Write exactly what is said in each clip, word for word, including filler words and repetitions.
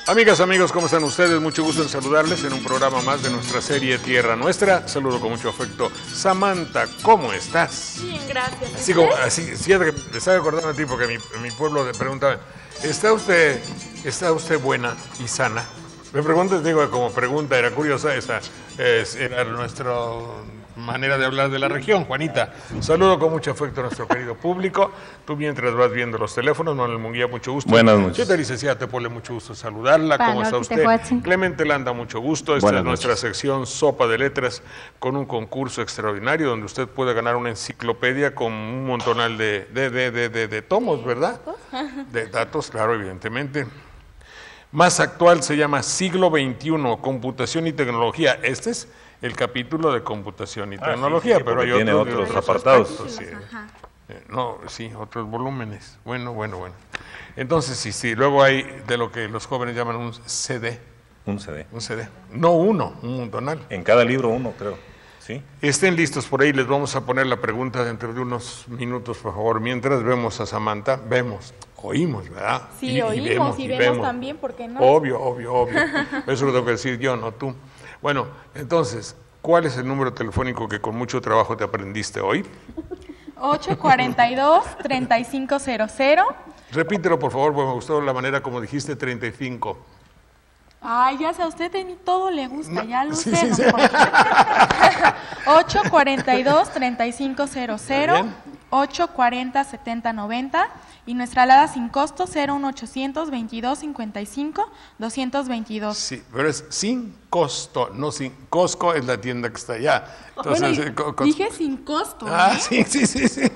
Amigas, amigos, ¿cómo están ustedes? Mucho gusto en saludarles en un programa más de nuestra serie Tierra Nuestra. Saludo con mucho afecto. Samantha, ¿cómo estás? Bien, gracias. Así como, así, sí, me estaba acordando a ti porque en mi, en mi pueblo me preguntaban, ¿está usted, ¿está usted buena y sana? Me preguntas, digo, como pregunta, era curiosa, esa es, era nuestra manera de hablar de la región. Juanita, saludo con mucho afecto a nuestro querido público. Tú mientras vas viendo los teléfonos, Manuel Munguía, mucho gusto. Buenas noches. Siete licenciada Tepole, mucho gusto saludarla. ¿Cómo está usted? Clemente Landa, mucho gusto. Esta Buenas es nuestra noches. sección Sopa de Letras con un concurso extraordinario donde usted puede ganar una enciclopedia con un montonal de, de, de, de, de, de tomos, ¿verdad? De datos, claro, evidentemente. Más actual se llama Siglo veintiuno, Computación y Tecnología. Este es el capítulo de Computación y Ah, Tecnología, sí, sí, pero hay tiene otros, otros otros apartados. aspectos, sí. Eh, no, sí, otros volúmenes. Bueno, bueno, bueno. Entonces, sí, sí, luego hay de lo que los jóvenes llaman un C D. Un C D. Un C D. No uno, un montonal. En cada libro uno, creo. ¿Sí? Estén listos por ahí, les vamos a poner la pregunta dentro de unos minutos, por favor. Mientras vemos a Samantha, vemos, oímos, ¿verdad? Sí, y, oímos y vemos, y y vemos, vemos también, ¿por qué no? Obvio, obvio, obvio. Eso lo tengo que decir yo, no tú. Bueno, entonces, ¿cuál es el número telefónico que con mucho trabajo te aprendiste hoy? ocho cuarenta y dos, treinta y cinco cero cero. Repítelo, por favor, porque me gustó la manera como dijiste treinta y cinco. Ay, ya sé, a usted de mí todo le gusta, No, ya lo sí, sé. sí, ¿no? sí. ocho cuarenta y dos, treinta y cinco cero cero, Bien. ocho cuarenta, setenta noventa y nuestra alada sin costo cero uno ochocientos veintidós cincuenta y cinco doscientos veintidós. Sí, pero es sin costo, no sin Costco, es la tienda que está allá. Entonces, Bueno, eh, co- co- dije sin costo. Ah, ¿eh? sí, sí, sí, sí.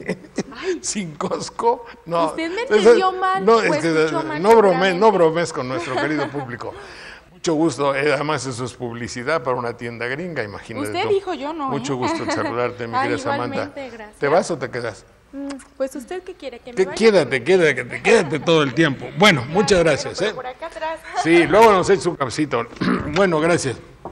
Sin Costco, no. Usted me Entonces, entendió mal, No, o es que, escuchó mal no bromes, seguramente. no bromes con nuestro querido público. Mucho gusto, eh, además eso es publicidad para una tienda gringa, imagínate. Usted tú. dijo, yo no, Mucho ¿eh? gusto en saludarte, mi Ay, querida Samantha. igualmente, gracias. ¿Te vas o te quedas? Mm, Pues usted qué quiere, que me Te- vaya. quédate, quédate, quédate todo el tiempo. Bueno, muchas gracias. Pero ¿eh? por acá atrás. Sí, luego nos echa un cafecito. Bueno, gracias.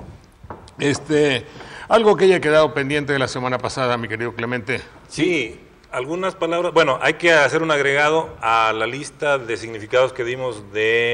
Este, algo que haya quedado pendiente de la semana pasada, mi querido Clemente. Sí, algunas palabras. Bueno, hay que hacer un agregado a la lista de significados que dimos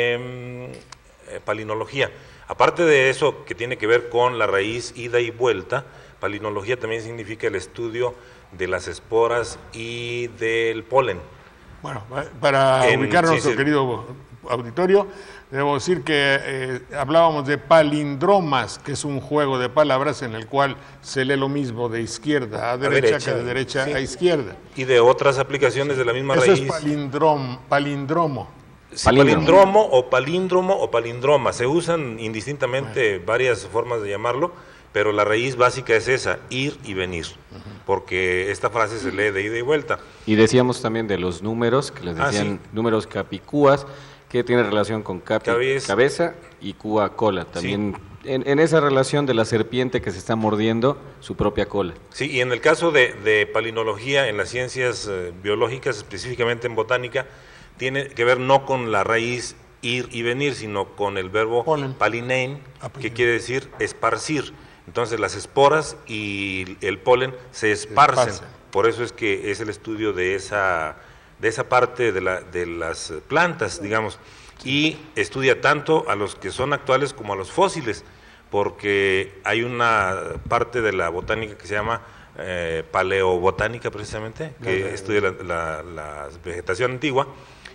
de mm, eh, palinología. Aparte de eso que tiene que ver con la raíz ida y vuelta, palinología también significa el estudio de las esporas y del polen. Bueno, para En- ubicar a sí, nuestro sí. querido auditorio, debo decir que eh, hablábamos de palindromas, que es un juego de palabras en el cual se lee lo mismo de izquierda a derecha, derecha, que de derecha sí. a izquierda. Y de otras aplicaciones de la misma Eso raíz. es palindrom, palindromo. Sí, Palíndromo. palíndromo o palíndromo o palindroma. Se usan indistintamente varias formas de llamarlo, pero la raíz básica es esa, ir y venir, porque esta frase se lee de ida y vuelta. Y decíamos también de los números, que les Ah, decían sí. números capicúas, que tiene relación con capi, Cabeza. cabeza y cúa cola. También en, en esa relación de la serpiente que se está mordiendo su propia cola. Sí, y en el caso de, de palinología, en las ciencias eh, biológicas, específicamente en botánica, tiene que ver no con la raíz ir y venir, sino con el verbo Polen. palinein, Ah, que palinein. quiere decir esparcir. Entonces las esporas y el polen se esparcen. esparcen. Por eso es que es el estudio de esa, de esa parte de, la, de las plantas, digamos, y estudia tanto a los que son actuales como a los fósiles, porque hay una parte de la botánica que se llama eh, paleobotánica precisamente, que La- la- estudia la, la- la vegetación antigua,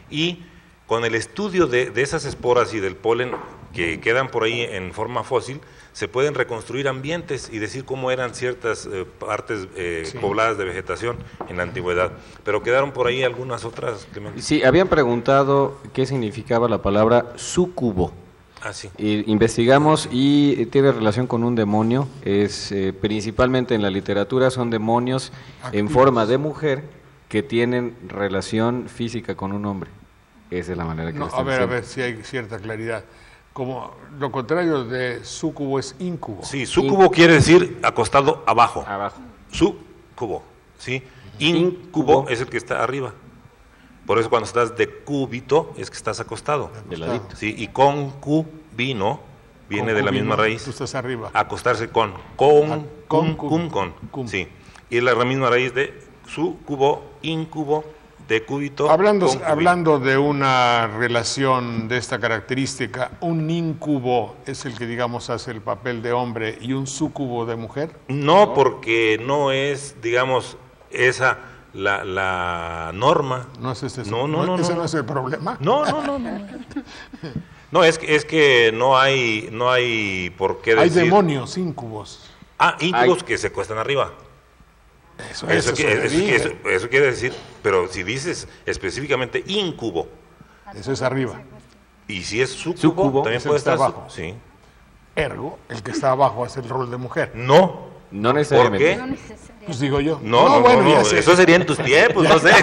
y con el estudio de, de esas esporas y del polen que quedan por ahí en forma fósil, se pueden reconstruir ambientes y decir cómo eran ciertas eh, partes eh, Sí. pobladas de vegetación en la antigüedad. Pero quedaron por ahí algunas otras, Clemente. Sí, habían preguntado qué significaba la palabra súcubo. Ah, sí. Y investigamos y tiene relación con un demonio, es eh, principalmente en la literatura son demonios en Activos. forma de mujer que tienen relación física con un hombre. Esa es la manera que No, lo a están ver, a diciendo. ver si hay cierta claridad. Como lo contrario de súcubo es incubo. Sí, súcubo quiere decir acostado abajo. Abajo. Súcubo, ¿sí? Incubo es el que está arriba. Por eso cuando estás de cúbito es que estás acostado. De ladito. Sí, y concubino viene de la Concubino, misma raíz. Tú estás arriba. Acostarse con, con, Ah, cum, con, cum, con. cum. Sí. Y es la misma raíz de súcubo, incubo, decúbito. Hablando, concúbito. hablando de una relación de esta característica, ¿un íncubo es el que, digamos, hace el papel de hombre y un súcubo de mujer? No, porque no es, digamos, esa la, la norma. No es ese, No, no, no, ese no. no es el problema. No, no, no, no. No, es que, es que no hay, no hay por qué Hay decir. demonios, íncubos. Ah, íncubos Hay- que se cuestan arriba. Eso, Eso, eso, qui- eso, eso- dije. eso- eso quiere decir, pero si dices específicamente íncubo, Eso es arriba. y si es súcubo, Súcubo, también es el puede que está estar. abajo. Sí. Ergo, el que está abajo hace el rol de mujer. No. No ¿Por necesariamente. qué? Pues digo yo. No, no, bueno, no, ya no, sé. eso sería en tus tiempos, no sé.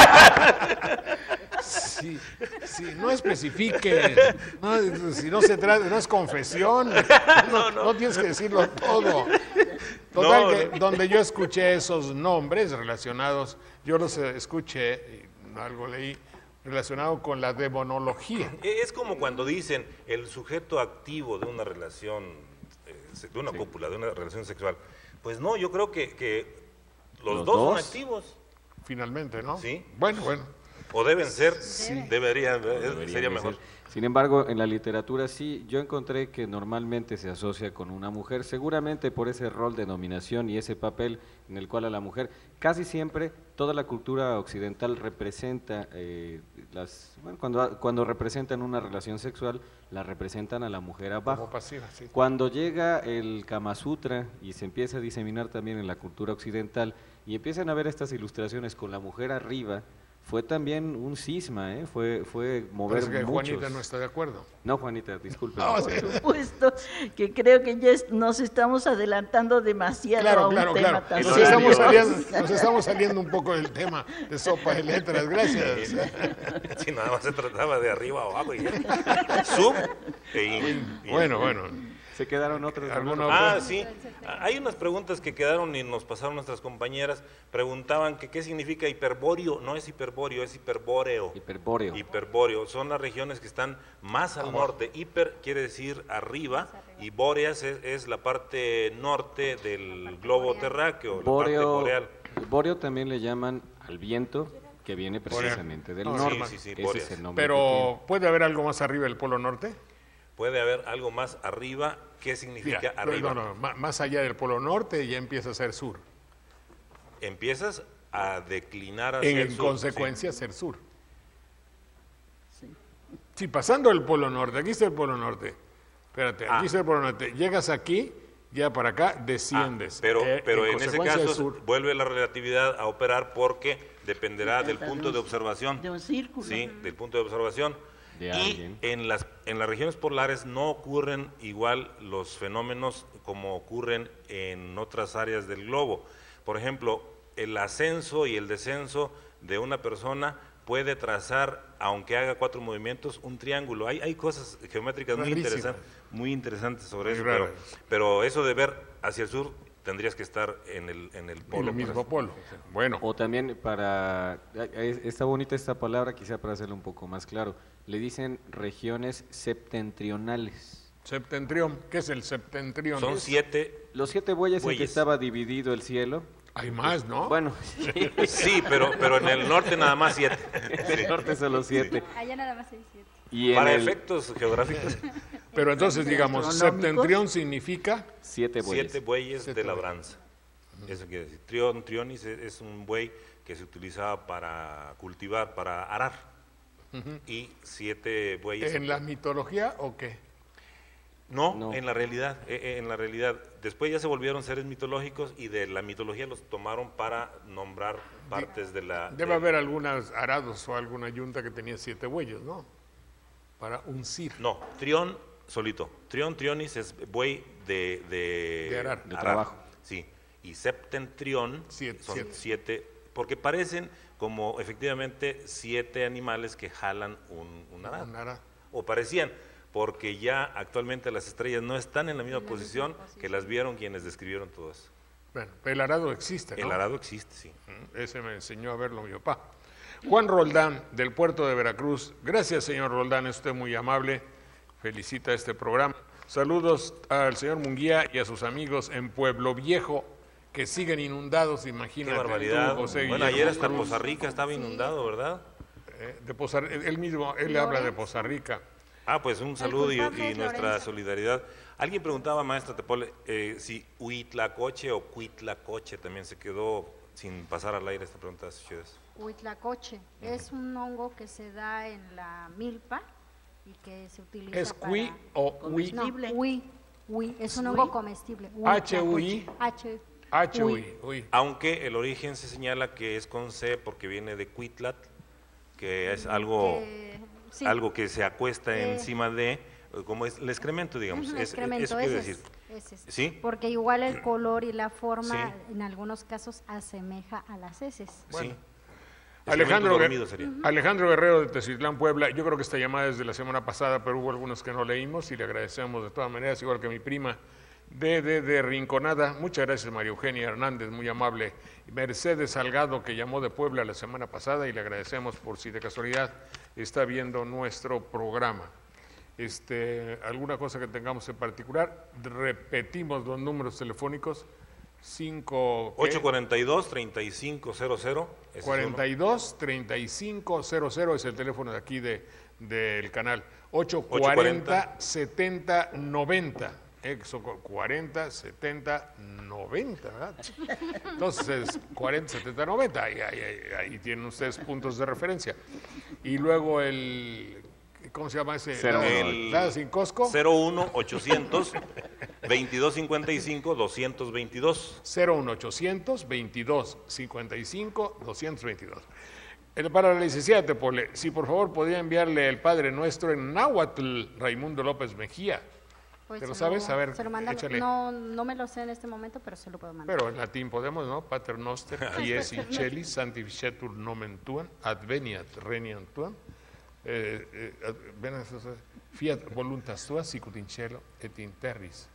Sí, sí, no especifique. No, si no se trata, no es confesión. No, no tienes que decirlo todo. Total, No, que no. donde yo escuché esos nombres relacionados, yo los eh, escuché, y algo leí, relacionado con la demonología. Es como cuando dicen el sujeto activo de una relación, eh, se- de una cópula, de una relación sexual. Pues no, yo creo que, que los, ¿Los dos, son dos? activos. Finalmente, ¿no? Sí. Bueno, bueno. O deben ser, deberían, eh, Deberían sería de mejor. ser. Sin embargo, en la literatura sí, yo encontré que normalmente se asocia con una mujer, seguramente por ese rol de dominación y ese papel en el cual a la mujer, casi siempre toda la cultura occidental representa, eh, las, bueno, cuando, cuando representan una relación sexual, la representan a la mujer abajo. Como pasiva, sí. Cuando llega el Kama Sutra y se empieza a diseminar también en la cultura occidental y empiezan a ver estas ilustraciones con la mujer arriba, fue también un cisma, ¿eh? fue, fue mover Parece que muchos. Juanita no está de acuerdo. No, Juanita, disculpe. No, Sí. sí. Supuesto que creo que ya es- nos estamos adelantando demasiado a Claro, un claro, tema claro. tan Nos serio. estamos, serio. saliendo, nos estamos saliendo un poco del tema de sopa de letras. Gracias. Si nada más se trataba de arriba o abajo. Y ya. Sub e in. Y- Bueno, bueno. Se quedaron otros. ¿Alguno? Ah, sí. Hay unas preguntas que quedaron y nos pasaron nuestras compañeras. Preguntaban que qué significa hiperbóreo. No es hiperbóreo, es hiperbóreo. Hiperbóreo. Hiperbóreo. Son las regiones que están más al norte. Hiper quiere decir arriba y bóreas es, es la parte norte del globo terráqueo, la parte Bóreo, boreal. bóreo también le llaman al viento que viene precisamente del No, norte. sí, sí, sí, Ese bóreas. es el nombre que Pero, ¿puede haber algo más arriba del Polo Norte? Puede haber algo más arriba. ¿Qué significa Mira, arriba? no, no, ma- más allá del Polo Norte ya empieza a ser sur. Empiezas a declinar hacia En, el sur. consecuencia, ser sur. Sí, pasando el Polo Norte, aquí está el Polo Norte. Espérate, aquí Ah. está el Polo Norte. Llegas aquí, ya para acá, Ah, desciendes. pero Eh, pero en ese consecuencia, caso es sur. vuelve la relatividad a operar porque dependerá del De punto un- de observación. de un círculo. Sí, del punto de observación. De y alguien. en las, en las regiones polares no ocurren igual los fenómenos como ocurren en otras áreas del globo. Por ejemplo, el ascenso y el descenso de una persona puede trazar, aunque haga cuatro movimientos, un triángulo. Hay, hay cosas geométricas muy Rarísimas. interesantes, muy interesantes sobre Muy eso, pero, raras. pero eso de ver hacia el sur tendrías que estar en el, en el En polo. el mismo pues. polo. Bueno, O también para, eh, está bonita esta palabra, quizá para hacerlo un poco más claro, le dicen regiones septentrionales. septentrión. ¿Qué es el septentrión? Son siete, Los siete bueyes, en que Bueyes. estaba dividido el cielo. Hay más, ¿no? Bueno, sí, sí, pero, pero en el norte nada más siete. en el norte son los siete. Allá nada más hay siete. Y en Para el efectos geográficos, Pero entonces, digamos, astronómicos. septentrión significa siete bueyes. siete bueyes Siete de bueyes. labranza. Eso quiere decir. Trión, trionis es, es un buey que se utilizaba para cultivar, para arar. Y siete bueyes. en la mitología o qué? No, No. en la realidad, eh, eh, en la realidad. Después ya se volvieron seres mitológicos y de la mitología los tomaron para nombrar partes de la... Debe de- haber algunos arados o alguna yunta que tenía siete bueyes, ¿no? Para uncir. No, trión solito. Trión, trionis es buey de... De, De arar. De trabajo. Sí. Y septentrión Siete, son siete. siete. Porque parecen como efectivamente siete animales que jalan un, un arado. Un arado. O parecían, porque ya actualmente las estrellas no están en la misma posición que las vieron quienes describieron todo eso. Bueno, el arado existe, ¿no? El arado existe, sí. Mm, Ese me enseñó a verlo mi papá. Juan Roldán, del puerto de Veracruz. Gracias, señor Roldán, es usted muy amable. Felicita este programa. Saludos al señor Munguía y a sus amigos en Pueblo Viejo, que siguen inundados, Qué imagínate. barbaridad. tú, José Bueno, Guillermo ayer hasta Cruz. Poza Rica estaba inundado, ¿verdad? Eh, de Poza, él mismo, él le habla de Poza Rica. Ah, pues un saludo y, culpable y es nuestra Lorenzo. solidaridad. Alguien preguntaba, maestra Tepole, eh, si Huitlacoche o Cuitlacoche también se quedó sin pasar al aire esta pregunta. Ustedes. Huitlacoche es un hongo que se da en la milpa y que se utiliza ¿Es para... cui o ui? No, comestible? hui, hui, es un ¿Hui? hongo comestible. H U I. Huitlacoche. H, H, hui. ui, ui. Aunque el origen se señala que es con C porque viene de Cuitlat, que es algo, Que- sí. algo que se acuesta Eh. encima de, como es el excremento, digamos. Ujú, Es- excremento, eso quiere ese decir. es, ese es. ¿Sí? Porque igual el color y la forma Sí. en algunos casos asemeja a las heces. Sí. Alejandro, Excremento Guer- dormido sería. Alejandro Guerrero de Teciutlán, Puebla. Yo creo que esta llamada es de la semana pasada, pero hubo algunos que no leímos y le agradecemos de todas maneras, igual que mi prima de, de, de Rinconada. Muchas gracias, María Eugenia Hernández, muy amable. Mercedes Salgado, que llamó de Puebla la semana pasada y le agradecemos por si de casualidad está viendo nuestro programa. Este, ¿Alguna cosa que tengamos en particular? Repetimos los números telefónicos. cinco, ocho cuarenta y dos, treinta y cinco cero cero. ese es uno. cuarenta y dos, treinta y cinco cero cero es el teléfono de aquí de, del canal. ocho cuarenta, setenta, noventa. Exo cuarenta, setenta, noventa, ¿verdad? Entonces, cuarenta, setenta, noventa. Ahí, ahí, ahí, ahí tienen ustedes puntos de referencia. Y luego el... ¿Cómo se llama ese? Cero. La- El la sin Costco. cero uno ochocientos veintidós cincuenta y cinco doscientos veintidós. cero uno ochocientos veintidós cincuenta y cinco doscientos veintidós. Eh, Para la licenciada Tepole, si por favor podría enviarle el Padre Nuestro en náhuatl, Raimundo López Mejía. Pues ¿Te lo se sabes? A ver, se lo manda- échale. No, no me lo sé en este momento, pero se lo puedo mandar. Pero en latín podemos, ¿no? Pater Noster, quies in celis, sanctificetur nomen tuam, adveniat regnum tuam, eh, eh, ad- venas- fiat voluntas tua, sicut in cielo et in terris.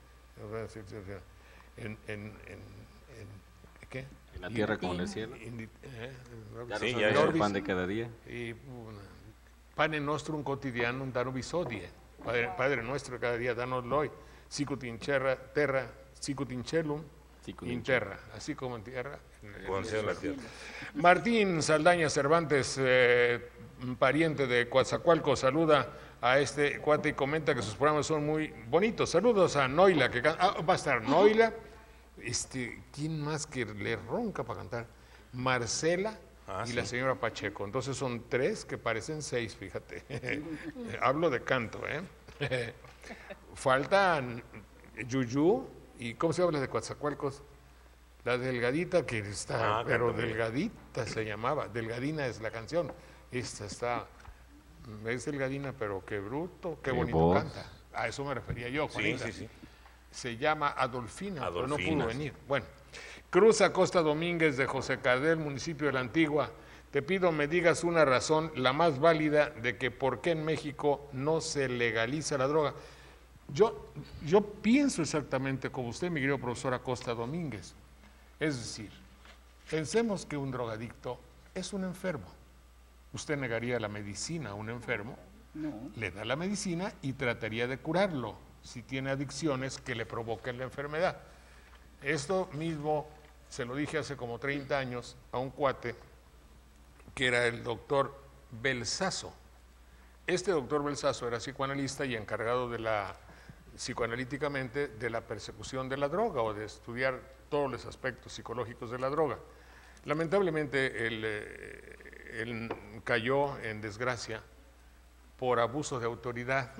En, en, en, en- ¿qué? En la tierra como en el cielo. In- eh, Ya Sí, nos ya, dan ya. el pan de cada día. Y una, pane nostrum quotidianum da nobis hodie. Padre, Padre nuestro de cada día, danoslo hoy. Sicut in terra, terra, sicut in celum, Sicut in in terra. Así como en tierra. en el Con cielo. la tierra. Martín Saldaña Cervantes, eh, un pariente de Coatzacoalco, saluda a este cuate y comenta que sus programas son muy bonitos. Saludos a Noila, que can- ah, va a estar Noila. Este, ¿quién más que le ronca para cantar? Marcela Ah, y sí. la señora Pacheco. Entonces son tres que parecen seis, fíjate. Hablo de canto, ¿eh? Faltan Yuyu y ¿cómo se habla de Coatzacoalcos? La delgadita que está, Ah, pero canta bien. delgadita se llamaba, delgadina es la canción. Esta está, es delgadina, pero qué bruto, qué Qué bonito voz. canta. A eso me refería yo, Sí, Juanita. sí, sí. Se llama Adolfina, pero no Adolfina, pudo sí. venir. Bueno, Cruz Acosta Domínguez de José Cardel, municipio de La Antigua. Te pido me digas una razón, la más válida, de que por qué en México no se legaliza la droga. Yo, yo pienso exactamente como usted, mi querido profesor Acosta Domínguez. Es decir, pensemos que un drogadicto es un enfermo. Usted negaría la medicina a un enfermo, No. le da la medicina y trataría de curarlo si tiene adicciones que le provoquen la enfermedad. Esto mismo se lo dije hace como treinta años a un cuate que era el doctor Belsazo. Este doctor Belsazo era psicoanalista y encargado de la, psicoanalíticamente, de la persecución de la droga o de estudiar todos los aspectos psicológicos de la droga. Lamentablemente él, eh, él cayó en desgracia por abuso de autoridad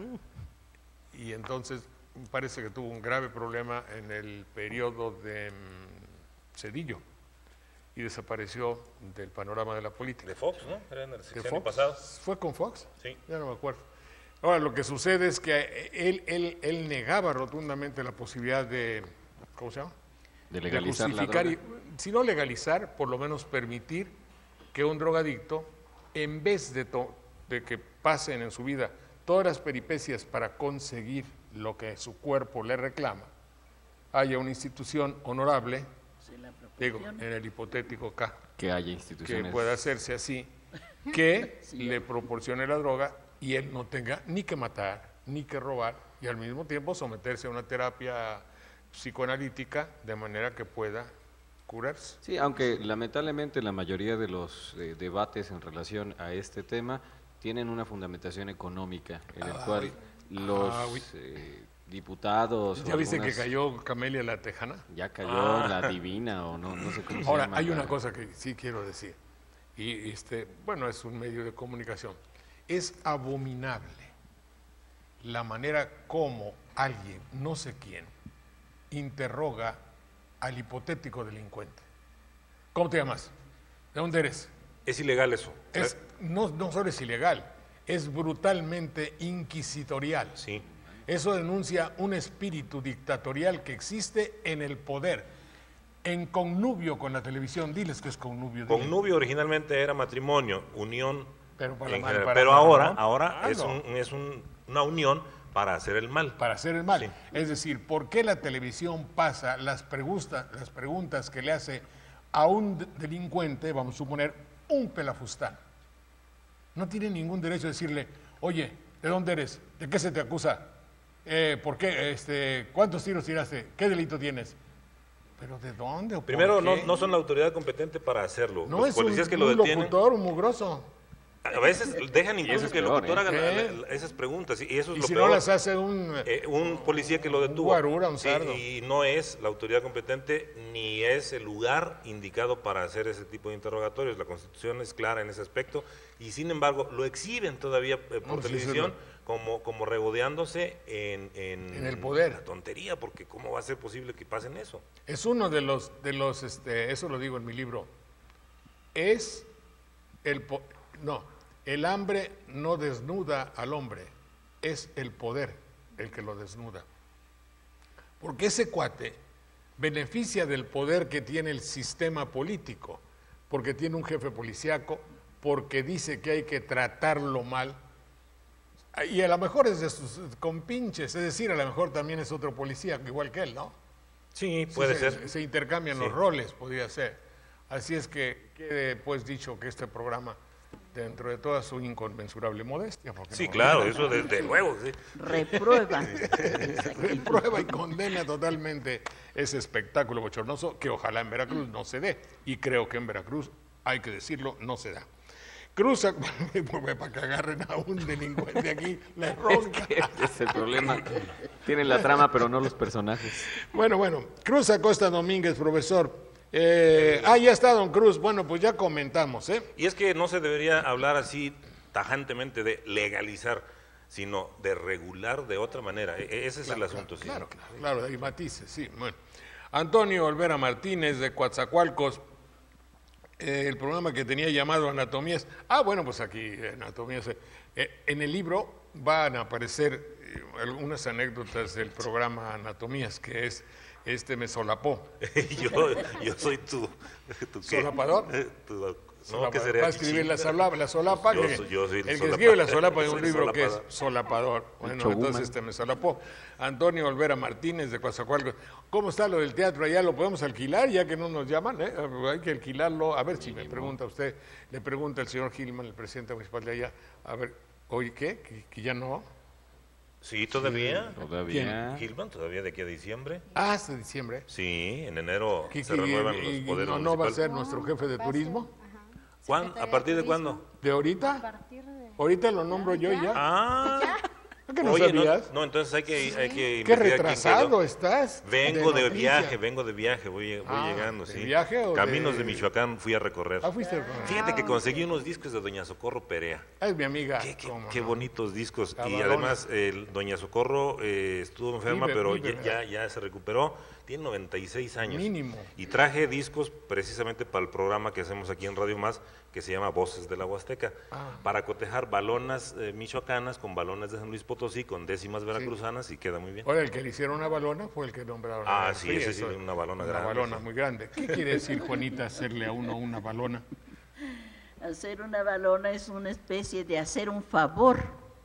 y entonces parece que tuvo un grave problema en el periodo de mm, Cedillo y desapareció del panorama de la política. De Fox, ¿no? Era en el ¿De sexenio Fox? pasado. ¿Fue con Fox? Sí. Ya no me acuerdo. Ahora, lo que sucede es que él, él, él negaba rotundamente la posibilidad de, ¿cómo se llama? De legalizar la justificar, droga. y- si no legalizar, por lo menos permitir que un drogadicto, en vez de, to- de que pasen en su vida todas las peripecias para conseguir lo que su cuerpo le reclama, haya una institución honorable, Se la digo, proporciona. en el hipotético K, Que haya que instituciones. pueda hacerse así, que le proporcione la droga y él no tenga ni que matar, ni que robar, y al mismo tiempo someterse a una terapia psicoanalítica de manera que pueda Kurers. Sí, aunque lamentablemente la mayoría de los eh, debates en relación a este tema tienen una fundamentación económica, en el Ah, cual uy. los Ah, uy. eh, diputados... ¿Ya o viste algunas- que cayó Camelia la Tejana? Ya cayó Ah. la divina o no, no sé cómo se Ahora, llama. hay la- una cosa que sí quiero decir, y este, bueno, es un medio de comunicación. Es abominable la manera como alguien, no sé quién, interroga al hipotético delincuente. ¿Cómo te llamas? ¿De dónde eres? Es ilegal eso. Es, no, no solo es ilegal, es brutalmente inquisitorial. Sí. Eso denuncia un espíritu dictatorial que existe en el poder, en connubio con la televisión. Diles que es connubio. diles. Connubio originalmente era matrimonio, unión, Pero para en mal, general. para pero mal, ahora, ¿no? ahora Ah, es, no. un- es un- una unión para hacer el mal. Para hacer el mal. Sí. Es decir, ¿por qué la televisión pasa las, pregunta- las preguntas que le hace a un de- delincuente, vamos a suponer, un pelafustán? No tiene ningún derecho a decirle, oye, ¿de dónde eres? ¿De qué se te acusa? Eh, ¿Por qué? Este, ¿Cuántos tiros tiraste? ¿Qué delito tienes? ¿Pero de dónde? o por Primero, no, qué? no son la autoridad competente para hacerlo. No Los es un, policías que lo un detienen, locutor, un mugroso. a veces dejan incluso es que el peor, locutor ¿eh? haga la- ¿Qué? la- la- esas preguntas. Y eso es Y lo si peor. no las hace un... Eh, un policía que lo detuvo. guarura, un Sí, sardo. y no es la autoridad competente ni es el lugar indicado para hacer ese tipo de interrogatorios. La Constitución es clara en ese aspecto y sin embargo lo exhiben todavía eh, por No, sí, televisión sí, como, como regodeándose en, en, En el poder. la tontería, porque ¿cómo va a ser posible que pasen eso? Es uno de los, de los, este, eso lo digo en mi libro, es el, po- no, el hambre no desnuda al hombre, es el poder el que lo desnuda. Porque ese cuate beneficia del poder que tiene el sistema político, porque tiene un jefe policíaco, porque dice que hay que tratarlo mal, y a lo mejor es de sus compinches, es decir, a lo mejor también es otro policía, igual que él, ¿no? Sí, Sí, puede se, ser. se intercambian Sí. los roles, podría ser. Así es que quede pues dicho que este programa, dentro de toda su inconmensurable modestia, porque Sí, no- claro, eso desde luego. Sí. Reprueba. reprueba y condena totalmente ese espectáculo bochornoso que ojalá en Veracruz no se dé. Y creo que en Veracruz, hay que decirlo, no se da. Cruza, para que agarren a un delincuente aquí, la ronca. Ese es el problema. Tienen la trama, pero no los personajes. Bueno, bueno, Cruz Acosta Domínguez, profesor. Eh, ah, ya está, don Cruz. Bueno, pues ya comentamos, ¿eh? Y es que no se debería hablar así tajantemente de legalizar, sino de regular de otra manera. E- e- ese es el asunto. sí. Claro, claro, claro, hay matices, sí. Bueno. Antonio Olvera Martínez de Coatzacoalcos, eh, el programa que tenía llamado Anatomías. Ah, bueno, pues aquí, eh, Anatomías. eh, en el libro van a aparecer eh, algunas anécdotas del programa Anatomías, que es este me solapó. yo, yo soy tu... tu ¿qué? ¿Solapador? Eh, tu- no, Solapa- ¿qué sería? va a escribir la solapa, la solapa Yo que- soy- yo soy el el que solapa- escribe la solapa de un soy libro que es solapador. solapador. Bueno, showwoman. entonces este me solapó. Antonio Olvera Martínez de Coatzacoalcos. ¿Cómo está lo del teatro allá? ¿Lo podemos alquilar ya que no nos llaman? ¿eh? Hay que alquilarlo. A ver si me pregunta usted, le pregunta el señor Gilman, el presidente municipal de allá. A ver, oye, ¿qué? ¿Que, que ya no? Sí, todavía. Todavía. Gilman, todavía de aquí a diciembre. Ah, hasta diciembre. Sí, en enero ¿Que- se que- renuevan y- los y poderes no, no va a municipales. ser nuestro jefe de Va a ser, turismo? ajá. ¿Cuán- Secretaría ¿A partir de Turismo. cuándo? ¿De A ahorita? partir de... Ahorita lo nombro yo ya. Ah, ¿No que no oye, no, sabías? no, entonces hay que, hay que Qué investigar quién retrasado quedó. estás. Vengo de, noticia. viaje, vengo de viaje, voy, voy Ah, llegando, ¿de sí. viaje o Caminos de- de... Michoacán fui a recorrer. Ah, fuiste. Fíjate que conseguí unos discos de Doña Socorro Perea. Ah, es mi amiga. Qué, qué- ¿cómo qué no? bonitos discos. La y varona. además, el Doña Socorro eh, estuvo enferma, Vive, pero vive, ya, ya, ya se recuperó. Tiene noventa y seis años. Mínimo. Y traje discos precisamente para el programa que hacemos aquí en Radio Más, que se llama Voces de la Huasteca, Ah. para cotejar balonas eh, michoacanas con balonas de San Luis Potosí, con décimas veracruzanas, y queda muy bien. Ahora, el que le hicieron una balona fue el que nombraron. Ah, a- sí, ese sí, eso, una balona una grande, balona sí. muy grande. ¿Qué quiere decir, Juanita, hacerle a uno una balona? Hacer una balona es una especie de hacer un favor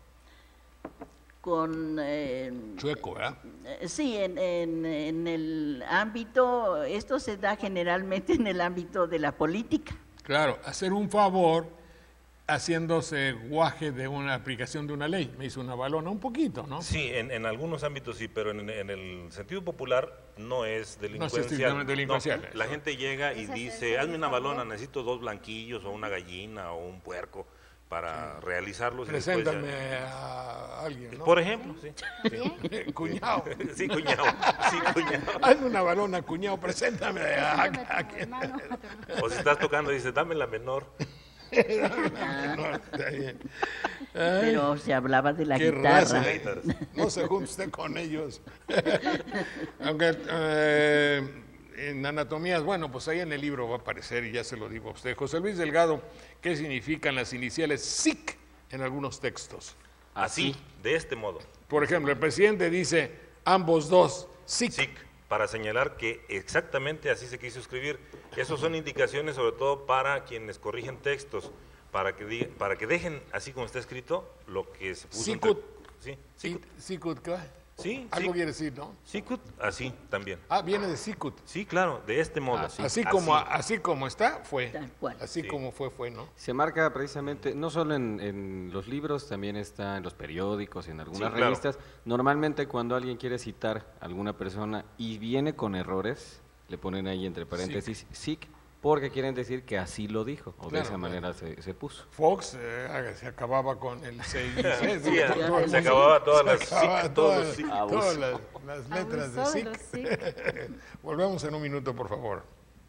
con... eh, Chueco, ¿verdad? eh, sí, en, en- en el ámbito, esto se da generalmente en el ámbito de la política. Claro, hacer un favor haciéndose guaje de una aplicación de una ley. Me hizo una balona un poquito, ¿no? Sí, en, en algunos ámbitos sí, pero en, en el sentido popular no es No es delincuencial. estrictamente delincuencial. No, la gente llega y Esa es dice, esa hazme una también. balona, necesito dos blanquillos o una gallina o un puerco para realizarlos. y después ya- Preséntame a alguien, ¿no? Por ejemplo, sí. Bien. Cuñado. Sí, cuñado. Sí, cuñado. Hazme una balona, cuñado, preséntame a, Preséntame a- a tu hermano, a tu hermano. O si estás tocando, dice, dame la menor. No, está bien. Ay, Pero se hablaba de la qué guitarra. raza. No se junte usted con ellos. Aunque eh, en anatomías, bueno, pues ahí en el libro va a aparecer, y ya se lo digo a usted. José Luis Delgado, ¿qué significan las iniciales S I C en algunos textos? Así, de este modo. Por ejemplo, el presidente dice ambos dos, S I C. S I C, para señalar que exactamente así se quiso escribir. Esos son indicaciones sobre todo para quienes corrigen textos, para que, diga- para que dejen así como está escrito lo que se puso. Sicut. Sí, Sí, Sicut. Sicut, ¿qué? Sí, Algo sí. quiere decir, ¿no? Sicut, así también. Ah, viene de Sicut. Sí, claro, de este modo. Así como, así como está, fue. Tal cual. Así Sí. como fue, fue, ¿no? Se marca precisamente, no solo en, en los libros, también está en los periódicos, en algunas Sí, claro. revistas. Normalmente cuando alguien quiere citar a alguna persona y viene con errores, le ponen ahí entre paréntesis S I C, porque quieren decir que así lo dijo, o Claro, de esa claro. manera se, se puso. Fox eh, se acababa con el seis. Sí, se acababa todas las Se acababa S I C, todos todas, los S I C. todas las, las letras de Abusó de S I los C. Volvemos en un minuto, por favor.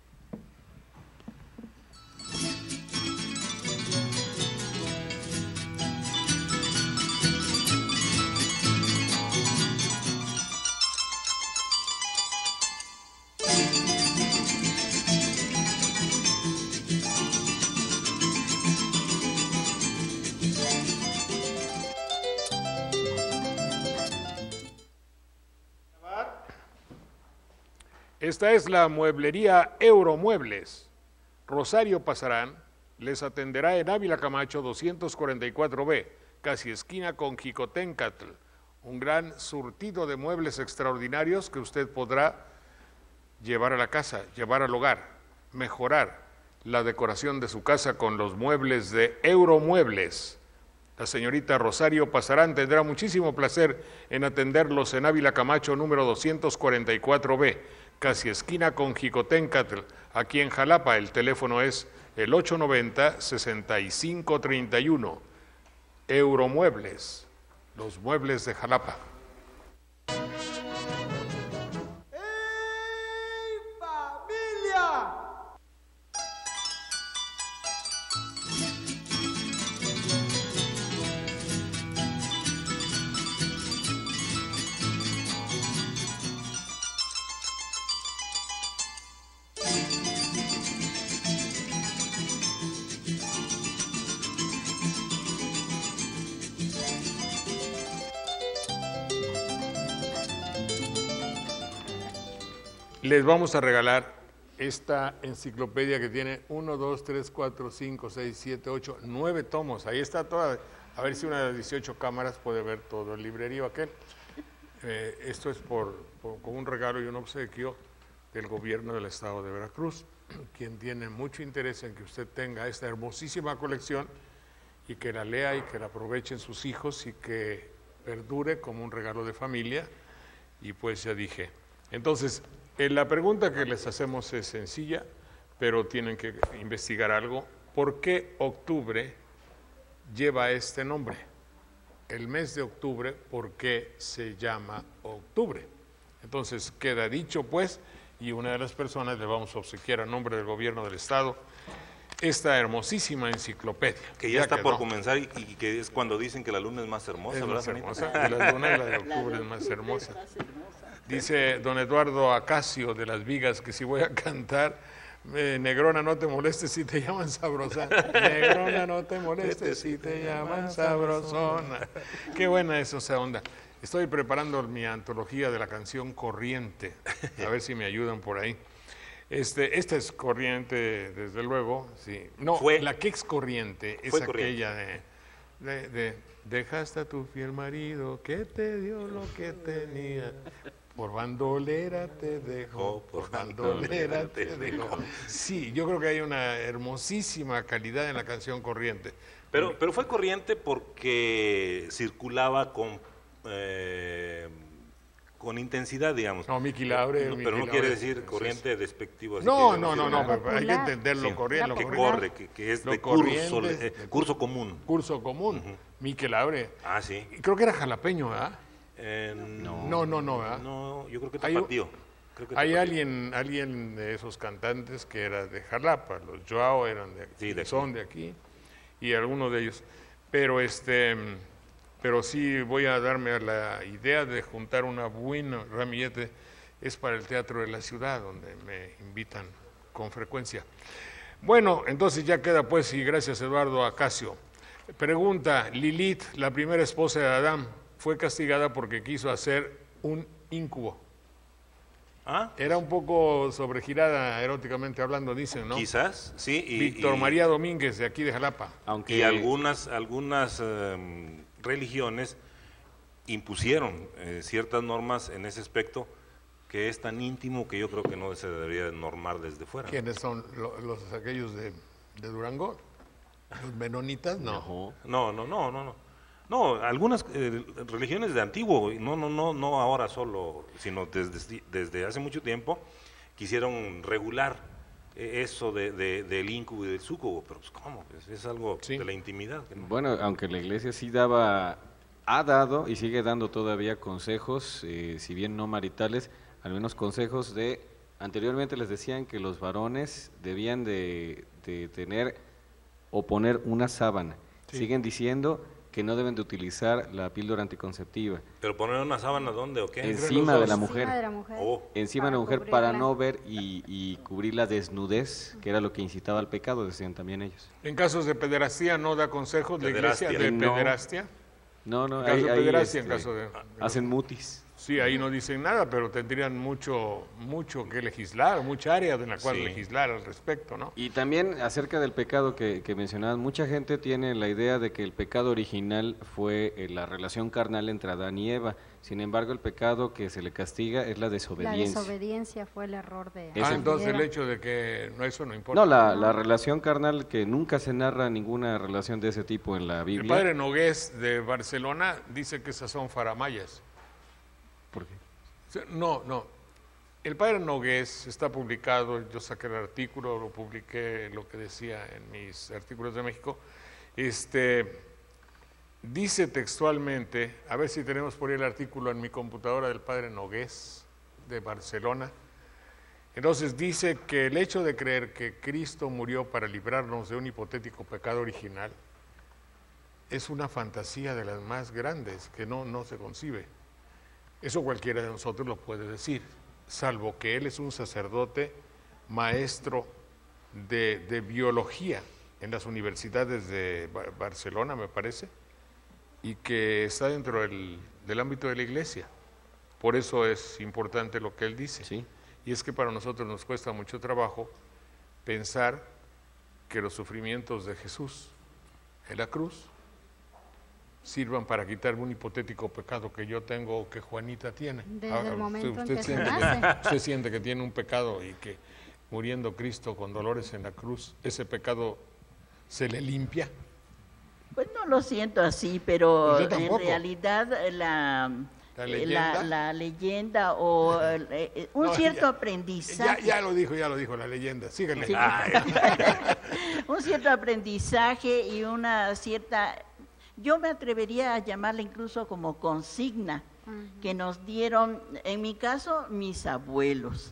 Esta es la mueblería Euromuebles. Rosario Pasarán les atenderá en Ávila Camacho doscientos cuarenta y cuatro B, casi esquina con Jicotencatl. Un gran surtido de muebles extraordinarios que usted podrá llevar a la casa, llevar al hogar, mejorar la decoración de su casa con los muebles de Euromuebles. La señorita Rosario Pasarán tendrá muchísimo placer en atenderlos en Ávila Camacho número doscientos cuarenta y cuatro B, casi esquina con Jicotencatl, aquí en Jalapa. El teléfono es el ocho noventa, sesenta y cinco treinta y uno. Euromuebles, los muebles de Jalapa. Les vamos a regalar esta enciclopedia que tiene uno, dos, tres, cuatro, cinco, seis, siete, ocho, nueve tomos. Ahí está toda. A ver si una de las dieciocho cámaras puede ver todo el librerío aquel. Eh, esto es por, por- con un regalo y un obsequio del gobierno del estado de Veracruz, quien tiene mucho interés en que usted tenga esta hermosísima colección y que la lea y que la aprovechen sus hijos y que perdure como un regalo de familia. Y pues ya dije. Entonces, eh, la pregunta que les hacemos es sencilla, pero tienen que investigar algo. ¿Por qué octubre lleva este nombre? El mes de octubre, ¿por qué se llama octubre? Entonces, queda dicho, pues, y una de las personas le vamos a obsequiar a nombre del gobierno del estado esta hermosísima enciclopedia. Que ya está por quedó. comenzar y, y que es cuando dicen que la luna es más hermosa, Es ¿verdad, más Juanito? hermosa. De la luna y la de octubre es más hermosa. Dice don Eduardo Acacio de Las Vigas que si voy a cantar, eh, Negrona, no te molestes si te llaman sabrosona. Negrona, no te molestes si te llaman sabrosona. Qué buena es esa onda. Estoy preparando mi antología de la canción Corriente. A ver si me ayudan por ahí. Este, esta es Corriente, desde luego. Sí. No, Fue. la que ex Corriente es Fue Corriente. aquella de, de, de dejaste a tu fiel marido que te dio lo que tenía. Por bandolera te dejó, por bandolera te dejó. Sí, yo creo que hay una hermosísima calidad en la canción Corriente. Pero, pero fue corriente porque circulaba con, eh, con intensidad, digamos. No, Miki Laure. No, Miki pero no Laure, quiere decir pues, corriente es- despectivo. así No, que no, no, quiero no, nada. pero hay que Popular. entenderlo Sí, corriente. que popular. corre, que, que es Lo de curso, corriente, eh, de- curso común. Curso común. Miki Laure. Ah, sí. Y creo que era jalapeño, ¿verdad? Eh, no. No, no, no, ¿verdad? No, yo creo que Hay un- tapatío. Creo que Hay tapatío. alguien, alguien de esos cantantes que era de Jalapa, los Joao eran de aquí, Sí, de aquí. son de aquí, y algunos de ellos. Pero este, pero sí voy a darme a la idea de juntar una buena ramillete, es para el Teatro de la Ciudad, donde me invitan con frecuencia. Bueno, entonces ya queda pues, y gracias Eduardo Acacio. Pregunta, Lilith, la primera esposa de Adán, fue castigada porque quiso hacer un íncubo. Ah, Era un poco sobregirada eróticamente hablando, dicen, ¿no? quizás, sí. Y, Víctor y- María Domínguez, de aquí de Jalapa. Aunque Y algunas, algunas eh, religiones impusieron eh, ciertas normas en ese aspecto que es tan íntimo que yo creo que no se debería normar desde fuera. ¿Quiénes son lo- los aquellos de, de Durango? ¿Los menonitas? No. No, no, no, no, no. No, algunas eh, religiones de antiguo, no, no, no, no ahora solo, sino desde, desde hace mucho tiempo, quisieron regular eh, eso de, de- del íncubo y del súcubo, pero pues cómo, Pues, es algo Sí. de la intimidad. que no- Bueno, aunque la iglesia sí daba, ha dado y sigue dando todavía consejos, eh, si bien no maritales, al menos consejos de, anteriormente les decían que los varones debían de, de tener o poner una sábana. Sí. Siguen diciendo que no deben de utilizar la píldora anticonceptiva Pero poner una sábana, ¿dónde o qué? encima los de la dos. mujer. Encima de la mujer. Oh. Encima de la mujer para no ver y, y cubrir la desnudez, que era lo que incitaba al pecado, decían también ellos. En casos de pederastía no da consejos la iglesia Pederastia. de No. pederastia. No, no, En caso ahí- de ahí, pederastia, en este, caso de... hacen mutis. Sí, ahí no dicen nada, pero tendrían mucho, mucho que legislar, mucha área en la cual Sí. legislar al respecto, ¿no? Y también acerca del pecado que, que mencionaban, mucha gente tiene la idea de que el pecado original fue eh, la relación carnal entre Adán y Eva. Sin embargo, el pecado que se le castiga es la La desobediencia. desobediencia fue el error de Ese- Ah, Adán y entonces el Eva. hecho de que no, eso no importa. No, la, la relación carnal, que nunca se narra ninguna relación de ese tipo en la El Biblia. padre Nogués de Barcelona dice que esas son faramayas. ¿Por qué? O sea, No, no. El padre Nogués está publicado, yo saqué el artículo, lo publiqué, lo que decía en mis artículos de México. Este, dice textualmente, a ver si tenemos por ahí el artículo en mi computadora del padre Nogués de Barcelona. Entonces dice que el hecho de creer que Cristo murió para librarnos de un hipotético pecado original es una fantasía de las más grandes que no, no se concibe. Eso cualquiera de nosotros lo puede decir, salvo que él es un sacerdote maestro de, de biología en las universidades de Ba- Barcelona, me parece, y que está dentro del, del ámbito de la iglesia. Por eso es importante lo que él dice. Sí. Y es que para nosotros nos cuesta mucho trabajo pensar que los sufrimientos de Jesús en la cruz sirvan para quitarme un hipotético pecado que yo tengo o que Juanita tiene. Desde Ah, el usted- momento en usted que se siente nace. usted siente que tiene un pecado y que muriendo Cristo con dolores en la cruz, ese pecado se le limpia. Pues no lo siento así, pero Yo en tampoco. realidad eh, la, ¿La eh, leyenda? la, la leyenda o eh, eh, un No, cierto ya- aprendizaje. Ya, ya lo dijo, ya lo dijo la leyenda. Síguele. Sí. Ay, un cierto aprendizaje y una cierta, yo me atrevería a llamarla incluso como consigna que nos dieron, en mi caso, mis abuelos,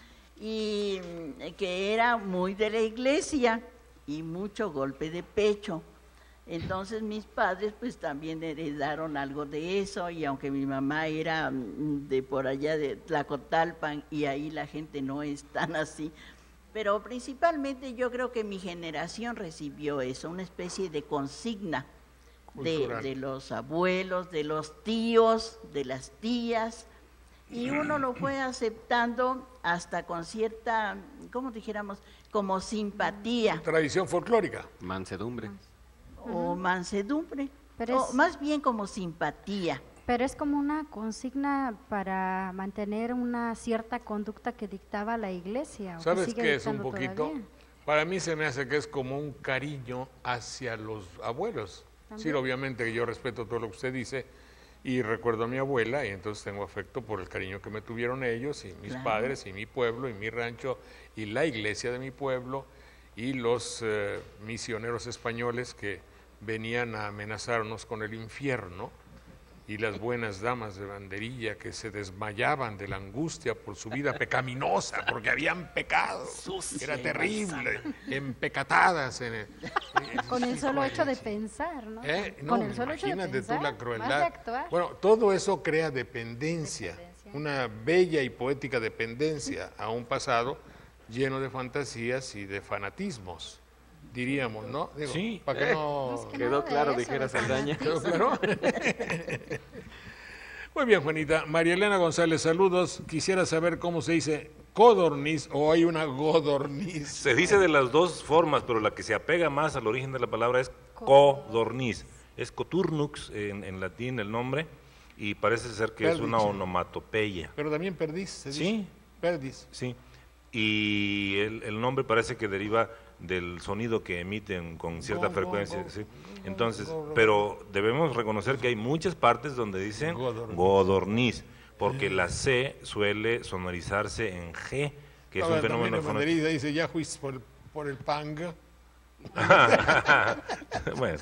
y mm, que era muy de la iglesia y mucho golpe de pecho. Entonces mis padres pues también heredaron algo de eso, y aunque mi mamá era mm, de por allá de Tlacotalpan y ahí la gente no es tan así, pero principalmente yo creo que mi generación recibió eso, una especie de consigna de, Cultural. de los abuelos, de los tíos, de las tías, y uno lo fue aceptando hasta con cierta, ¿cómo dijéramos? Como simpatía tradición folclórica. Mansedumbre. o mansedumbre, Pero o es- más bien como simpatía. Pero es como una consigna para mantener una cierta conducta que dictaba la iglesia. o que ¿Sabes sigue qué es un dictando poquito? todavía. Para mí se me hace que es como un cariño hacia los abuelos. Sí, También. obviamente que yo respeto todo lo que usted dice y recuerdo a mi abuela, y entonces tengo afecto por el cariño que me tuvieron ellos, y mis Claro. padres, y mi pueblo, y mi rancho, y la iglesia de mi pueblo, y los eh, misioneros españoles que venían a amenazarnos con el infierno, y las buenas damas de banderilla que se desmayaban de la angustia por su vida pecaminosa, porque habían pecado, Sucia era y terrible, empecatadas. En el, Con el solo hecho de Sí. pensar, ¿no? ¿Eh? Con No, el solo hecho de imagínate pensar, tú la más de crueldad. actuar. Bueno, todo eso crea dependencia, Dependencia. una bella y poética dependencia a un pasado lleno de fantasías y de fanatismos, diríamos, ¿no? Digo, Sí. para que Eh. no... Más que Quedó nada de claro, eso, dijera de Saldaña. ¿Quedó fanatismo. claro? Muy bien, Juanita. María Elena González, saludos. Quisiera saber cómo se dice codorniz o hay una godorniz. Se dice de las dos formas, pero la que se apega más al origen de la palabra es codorniz. Es coturnux en, en latín el nombre, y parece ser que es una Perdiz. onomatopeya. Pero también perdiz, se dice. Sí. Perdiz. Sí, y el, el nombre parece que deriva del sonido que emiten con cierta Go, go, frecuencia. go. Sí. Entonces, Go, go, pero debemos reconocer que hay muchas partes donde dicen Godorniz. godorniz, porque la C suele sonorizarse en G, que es Ahora, un fenómeno también en fonético. Madrid dice, ya fuiste por el, por el panga. Bueno,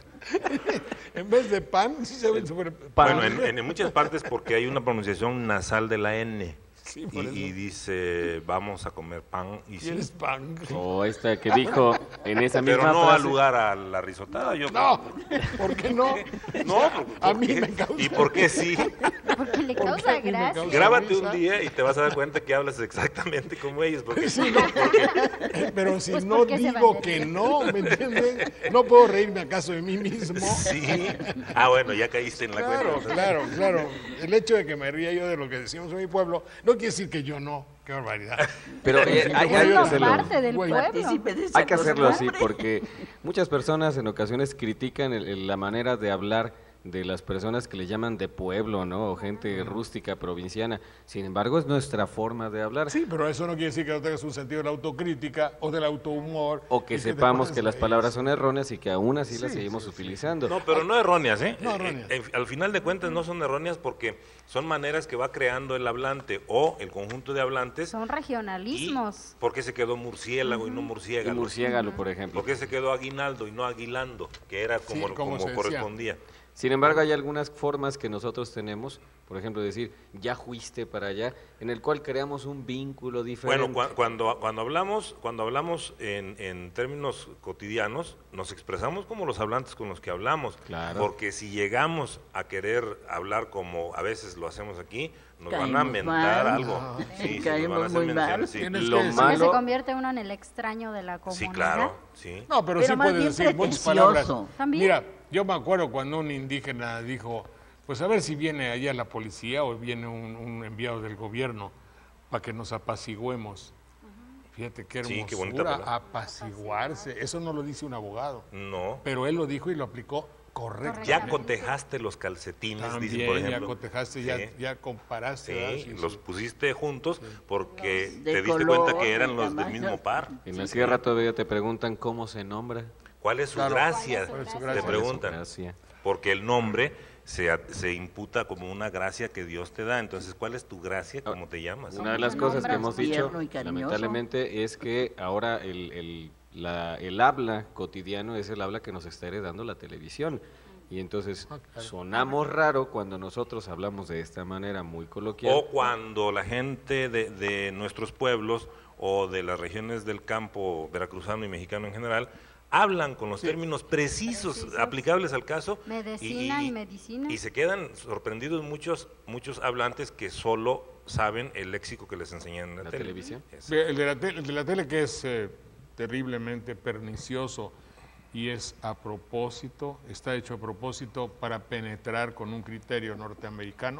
En vez de pan, sí se ve sobre bueno, en, en muchas partes porque hay una pronunciación nasal de la N. Sí, Y, por eso. y dice, vamos a comer pan, y sí. ¿Quieres pan? O esta que dijo en esa Pero misma no al frase. lugar a la risotada. Yo No, ¿por qué no? No, A ¿por mí qué? me causa- ¿Y por qué sí? Porque le ¿Por qué causa a mí me gracia. causa- Grábate risa? un día y te vas a dar cuenta que hablas exactamente como ellos. Porque, Sí, no, porque- pero si Pues, no ¿por qué se digo bandería? que no, ¿me entiendes? No puedo reírme acaso de mí mismo. sí. Ah, bueno, ya caíste en la Claro, cuenta. claro, claro. El hecho de que me ría yo de lo que decimos en mi pueblo no quiere decir que yo no. Qué barbaridad. Pero eh, hay, hay que Forma hacerlo. parte del Güey. pueblo. Partícipe de esa Hay que hacerlo así costumbre. porque muchas personas en ocasiones critican el- el- la manera de hablar de las personas que le llaman de pueblo, ¿no? O gente rústica, provinciana. Sin embargo, es nuestra forma de hablar. Sí, pero eso no quiere decir que no tengas un sentido de la autocrítica o del autohumor. O que y te sepamos pones que las ahí. palabras son erróneas y que aún así las Sí, seguimos sí, sí. utilizando. No, pero no erróneas, ¿eh? No Eh, erróneas. eh, Al final de cuentas no son erróneas porque son maneras que va creando el hablante o el conjunto de hablantes. Son Y regionalismos. ¿por qué se quedó murciélago y no Y murciélago? murciélago, por ejemplo. ¿Por qué se quedó aguinaldo y no aguilando? Que era Sí, como, como como se decía. correspondía. Sin embargo, hay algunas formas que nosotros tenemos, por ejemplo, decir, ya fuiste para allá, en el cual creamos un vínculo diferente. Bueno, cua- cuando, cuando hablamos, cuando hablamos en, en términos cotidianos, nos expresamos como los hablantes con los que hablamos. Claro. Porque si llegamos a querer hablar como a veces lo hacemos aquí, nos van a Caímos mentar mal. algo. No. Sí, sí, nos Caímos van a hacer muy menciones, mal. sí. Tienes Lo que decir- Porque se malo- convierte uno en el extraño de la comunidad. Sí, claro, sí. No, pero, Pero sí más puedes bien decir muchas pretencioso. palabras. También. Mira, yo me acuerdo cuando un indígena dijo, pues a ver si viene allá la policía o viene un, un enviado del gobierno para que nos apaciguemos. Fíjate qué Sí, hermosura, qué bonita palabra. apaciguarse. Eso no lo dice un abogado, No. pero él lo dijo y lo aplicó correctamente. Ya cotejaste los calcetines, También, dice, por ya ejemplo. cotejaste, Sí. ya, ya comparaste. ¿verdad? Sí, Sí, los sí. pusiste juntos porque De te diste color, cuenta que eran de los del tamaño. mismo par. En la sierra todavía te preguntan cómo se nombra. ¿Cuál es su Claro. gracia? ¿Cuál es su Te gracia? preguntan. Gracia. Porque el nombre se, a- se imputa como una gracia que Dios te da. Entonces, ¿cuál es tu gracia? ¿Cómo te llamas? Una de las Un cosas que nombre hemos dicho, tierno y cariñoso. lamentablemente, es que ahora el, el, la- el habla cotidiano es el habla que nos está heredando la televisión. Y entonces sonamos raro cuando nosotros hablamos de esta manera muy coloquial. O cuando la gente de, de nuestros pueblos o de las regiones del campo veracruzano y mexicano en general hablan con los términos precisos, Precisos. aplicables al caso. Medicina y medicina. Y se quedan sorprendidos muchos, muchos hablantes que solo saben el léxico que les enseñan en la, La tele. televisión. Es- Ve, El de la tele, el de la tele que es eh, terriblemente pernicioso y es a propósito, está hecho a propósito para penetrar con un criterio norteamericano,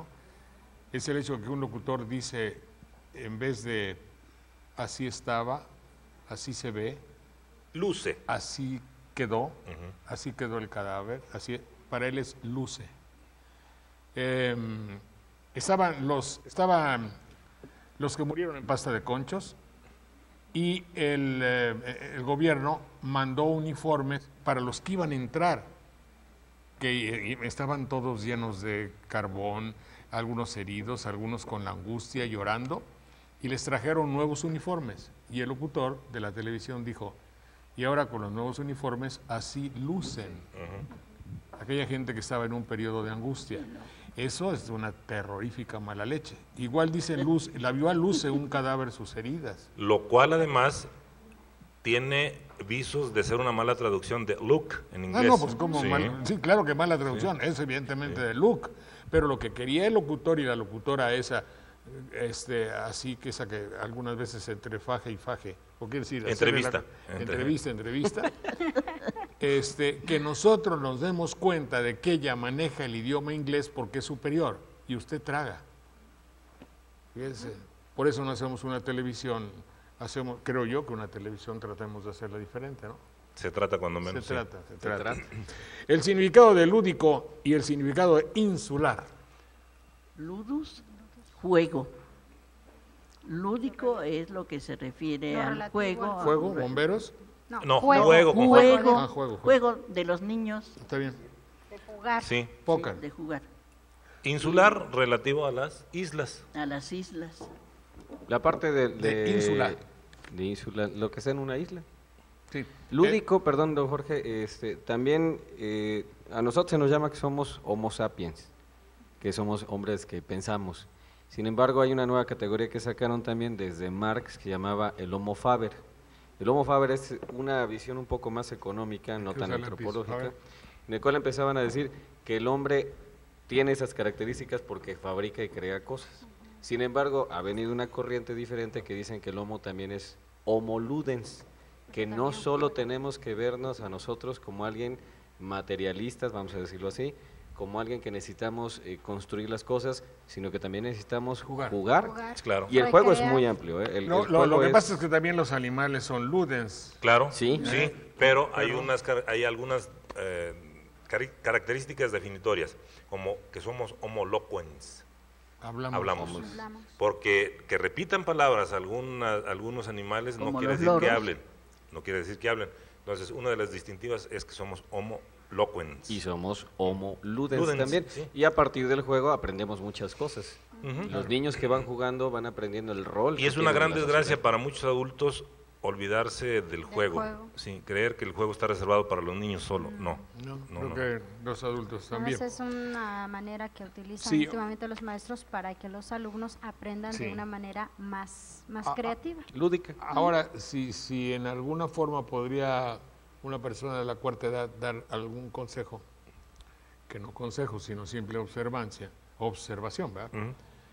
es el hecho de que un locutor dice, en vez de así estaba, así se ve, Luce. así quedó, así quedó el cadáver, así, para él es luce. Eh, estaban los, estaban los que murieron en pasta de conchos y el, eh, el gobierno mandó uniformes para los que iban a entrar que y estaban todos llenos de carbón, algunos heridos, algunos con la angustia, llorando, y les trajeron nuevos uniformes. Y el locutor de la televisión dijo, y ahora con los nuevos uniformes así lucen. Uh-huh. Aquella gente que estaba en un periodo de angustia. Eso es una terrorífica mala leche. Igual dice Luz, la vio a luce un cadáver sus heridas. Lo cual además tiene visos de ser una mala traducción de look en inglés. Ah, no, pues como sí. mal, sí, claro que mala traducción, sí. Es evidentemente sí. de look, pero lo que quería el locutor y la locutora esa, este, así que esa que algunas veces entre faje y faje, o quiere decir entrevista, la, entrevista, entrevista, este, que nosotros nos demos cuenta de que ella maneja el idioma inglés porque es superior y usted traga. Fíjese, por eso no hacemos una televisión. Hacemos, creo yo que una televisión tratemos de hacerla diferente, ¿no? Se trata cuando menos. Se trata, sí. se trata. Se trata. El significado de lúdico y el significado de insular. Ludus, juego. Lúdico es lo que se refiere Lo al juego. ¿Juego? ¿Bomberos? No, no juego. Juego, juego, juego. Ah, juego, juego. juego de los niños. Está bien. De jugar. Sí. Póker. Sí, de jugar. Insular relativo a las islas. A las islas. La parte de, de, De ínsula. De ínsula, lo que sea en una isla. Sí. Lúdico, eh, perdón, don Jorge, este, también eh, a nosotros se nos llama que somos homo sapiens, que somos hombres que pensamos. Sin embargo, hay una nueva categoría que sacaron también desde Marx que llamaba el homo faber. El homo faber es una visión un poco más económica, no tan antropológica, en el cual empezaban a decir que el hombre tiene esas características porque fabrica y crea cosas. Sin embargo, ha venido una corriente diferente que dicen que el homo también es homo ludens, que no solo tenemos que vernos a nosotros como alguien materialistas, vamos a decirlo así, como alguien que necesitamos eh, construir las cosas, sino que también necesitamos jugar. jugar. Jugar. Claro. Y el juego es muy amplio. ¿eh? El, No, el lo, juego lo que es... pasa es que también los animales son ludens. Claro, sí, sí, ¿Eh? pero hay unas hay algunas eh, cari- características definitorias, como que somos homoloquens. Hablamos. Hablamos. Hablamos. Porque que repitan palabras alguna, algunos animales no Como quiere los decir que loros. hablen. No quiere decir que hablen. Entonces, una de las distintivas es que somos homoloquens. Y somos homo ludens, Ludens, también. sí. Y a partir del juego aprendemos muchas cosas. Ujú. Los niños que van jugando van aprendiendo el rol. Y que es una tiene gran la desgracia sociedad. para muchos adultos olvidarse del juego. juego. Sí, creer que el juego está reservado para los niños solo. No. No, No, creo no. que los adultos Bueno, también. esa es una manera que utilizan Sí. últimamente los maestros para que los alumnos aprendan Sí. de una manera más, más Ah, creativa. Lúdica. Ahora, si, si en alguna forma podría una persona de la cuarta edad dar algún consejo, que no consejo, sino simple observancia, observación, ¿verdad? Ujú.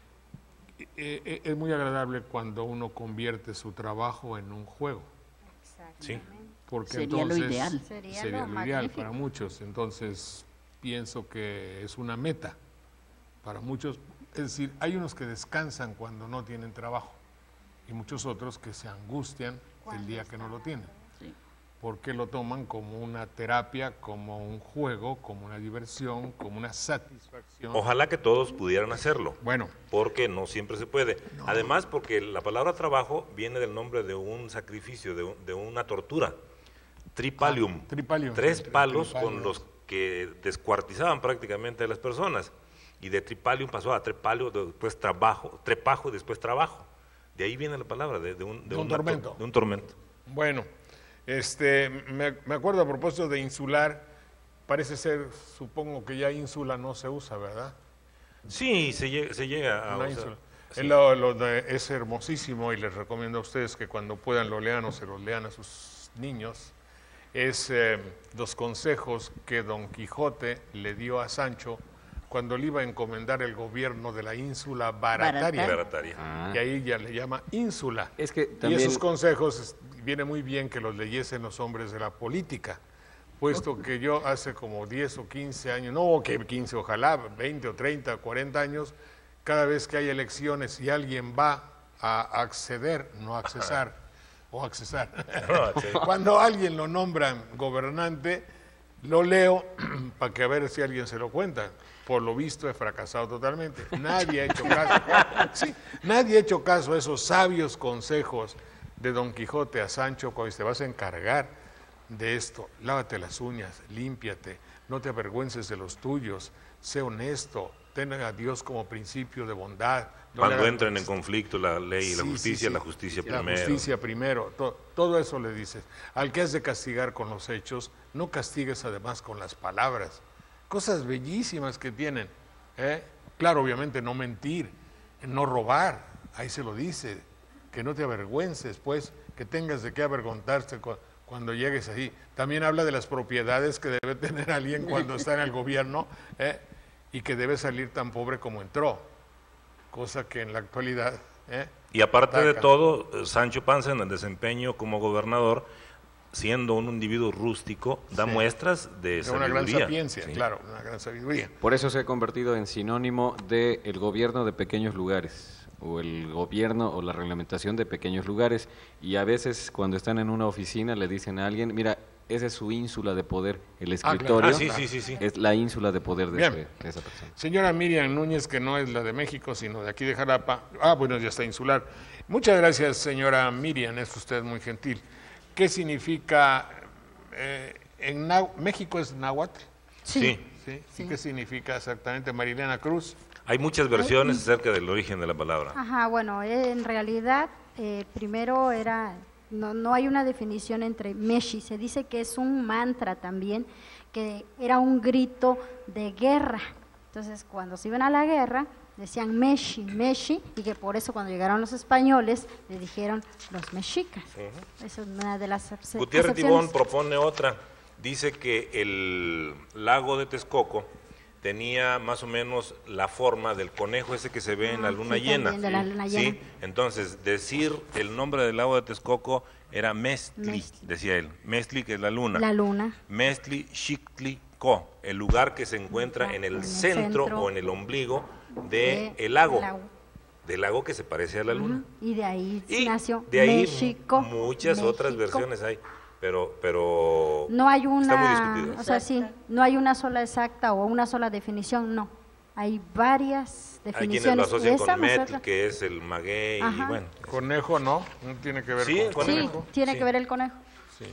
Eh, eh, es muy agradable cuando uno convierte su trabajo en un juego, Sí. porque Sería lo entonces ideal. Sería sería lo lo ideal magnífico. para muchos. Entonces, pienso que es una meta para muchos. Es decir, hay unos que descansan cuando no tienen trabajo y muchos otros que se angustian el día que no lo tienen, Sí. porque lo toman como una terapia, como un juego, como una diversión, como una satisfacción. Ojalá que todos pudieran hacerlo. Bueno, Porque no siempre se puede. Además, porque la palabra trabajo viene del nombre de un sacrificio, de, un- de una tortura. Tripalium. Ah, tripalium. Tres Tri- palos tripalium. con los que descuartizaban prácticamente a las personas. Y de tripalium pasó a trepalio, después trabajo, trepajo y después trabajo. De ahí viene la palabra, de, de un, De un una tor- tormento. De un tormento. bueno, este, me, me acuerdo a propósito de insular, parece ser, supongo que ya ínsula no se usa, ¿verdad? Sí, se llega, se llega a Una usar. ínsula. Sí. Es, lo- lo de- es hermosísimo y les recomiendo a ustedes que cuando puedan lo lean o se los lean a sus niños. Es eh, los consejos que Don Quijote le dio a Sancho cuando le iba a encomendar el gobierno de la ínsula Barataria. Barataria. Ah. Y ahí ya le llama ínsula. Es que Y también... esos consejos es- viene muy bien que los leyesen los hombres de la política, puesto que yo hace como diez o quince años, no que quince, ojalá veinte o treinta, cuarenta años, cada vez que hay elecciones y alguien va a acceder, no accesar, o accesar, No, sí. cuando alguien lo nombran gobernante, lo leo para que a ver si alguien se lo cuenta. Por lo visto he fracasado totalmente. Nadie ha hecho caso. Sí, nadie ha hecho caso a esos sabios consejos de Don Quijote a Sancho cuando te vas a encargar de esto, lávate las uñas, límpiate, no te avergüences de los tuyos, sé honesto, ten a Dios como principio de bondad. No Cuando le entren hagas- en conflicto la ley y la Sí, justicia, sí, sí. la justicia La primero. justicia primero, to- todo eso le dices. Al que has de castigar con los hechos, no castigues además con las palabras. Cosas bellísimas que tienen. ¿eh? Claro, obviamente no mentir, no robar, ahí se lo dice, que no te avergüences, pues, que tengas de qué avergonzarte cu- cuando llegues ahí. También habla de las propiedades que debe tener alguien cuando está en el gobierno ¿eh? y que debe salir tan pobre como entró, cosa que en la actualidad... ¿eh? Y aparte de Ataca. todo, Sancho Panza en el desempeño como gobernador, siendo un individuo rústico, da Sí. muestras de, De una gran sabiduría. sapiencia, Sí. claro, una gran sabiduría. Por eso se ha convertido en sinónimo de el gobierno de pequeños lugares, o el gobierno o la reglamentación de pequeños lugares. Y a veces cuando están en una oficina le dicen a alguien, mira, esa es su ínsula de poder, el claro. escritorio Ah, sí, sí, sí, sí. es la ínsula de poder de, Bien. ese- de esa persona. Señora Miriam Núñez, que no es la de México, sino de aquí de Jalapa. Ah, bueno, ya está insular. Muchas gracias, señora Miriam, es usted muy gentil. ¿Qué significa, eh, en Nahua- México es náhuatl? Sí. ¿Sí? Sí. ¿Y qué significa exactamente, Marilena Cruz? Hay muchas versiones acerca del origen de la palabra. Ajá, bueno, eh, en realidad eh, primero era, no, no hay una definición entre Meshi, se dice que es un mantra también, que era un grito de guerra. Entonces, cuando se iban a la guerra, decían Meshi, Meshi, y que por eso cuando llegaron los españoles le dijeron los mexicas. Esa es una de las acep- Gutiérrez acepciones. Tibón propone otra. Dice que el lago de Texcoco tenía más o menos la forma del conejo ese que se ve en la Ah, luna sí, llena. también, de la luna ¿sí? llena. Entonces, decir el nombre del lago de Texcoco era Mestli, Mestli. decía él. Mestli, que es la luna. La luna. Mestli Xictli Co, el lugar que se encuentra en el, En el centro, centro o en el ombligo de del lago. lago. Del lago que se parece a la luna. Ujú, y de ahí Y nació de ahí México. muchas otras México. versiones hay, pero, pero No hay está muy una, discutido. o sea, sí, no hay una sola exacta o una sola definición, no. Hay varias Hay quienes definiciones. lo asocian y esa con Metl, nosotros- que es el maguey, y Ajá. bueno. Conejo, ¿no? No tiene que ver Sí, con con Sí, conejo. tiene Sí. que ver el conejo. Sí.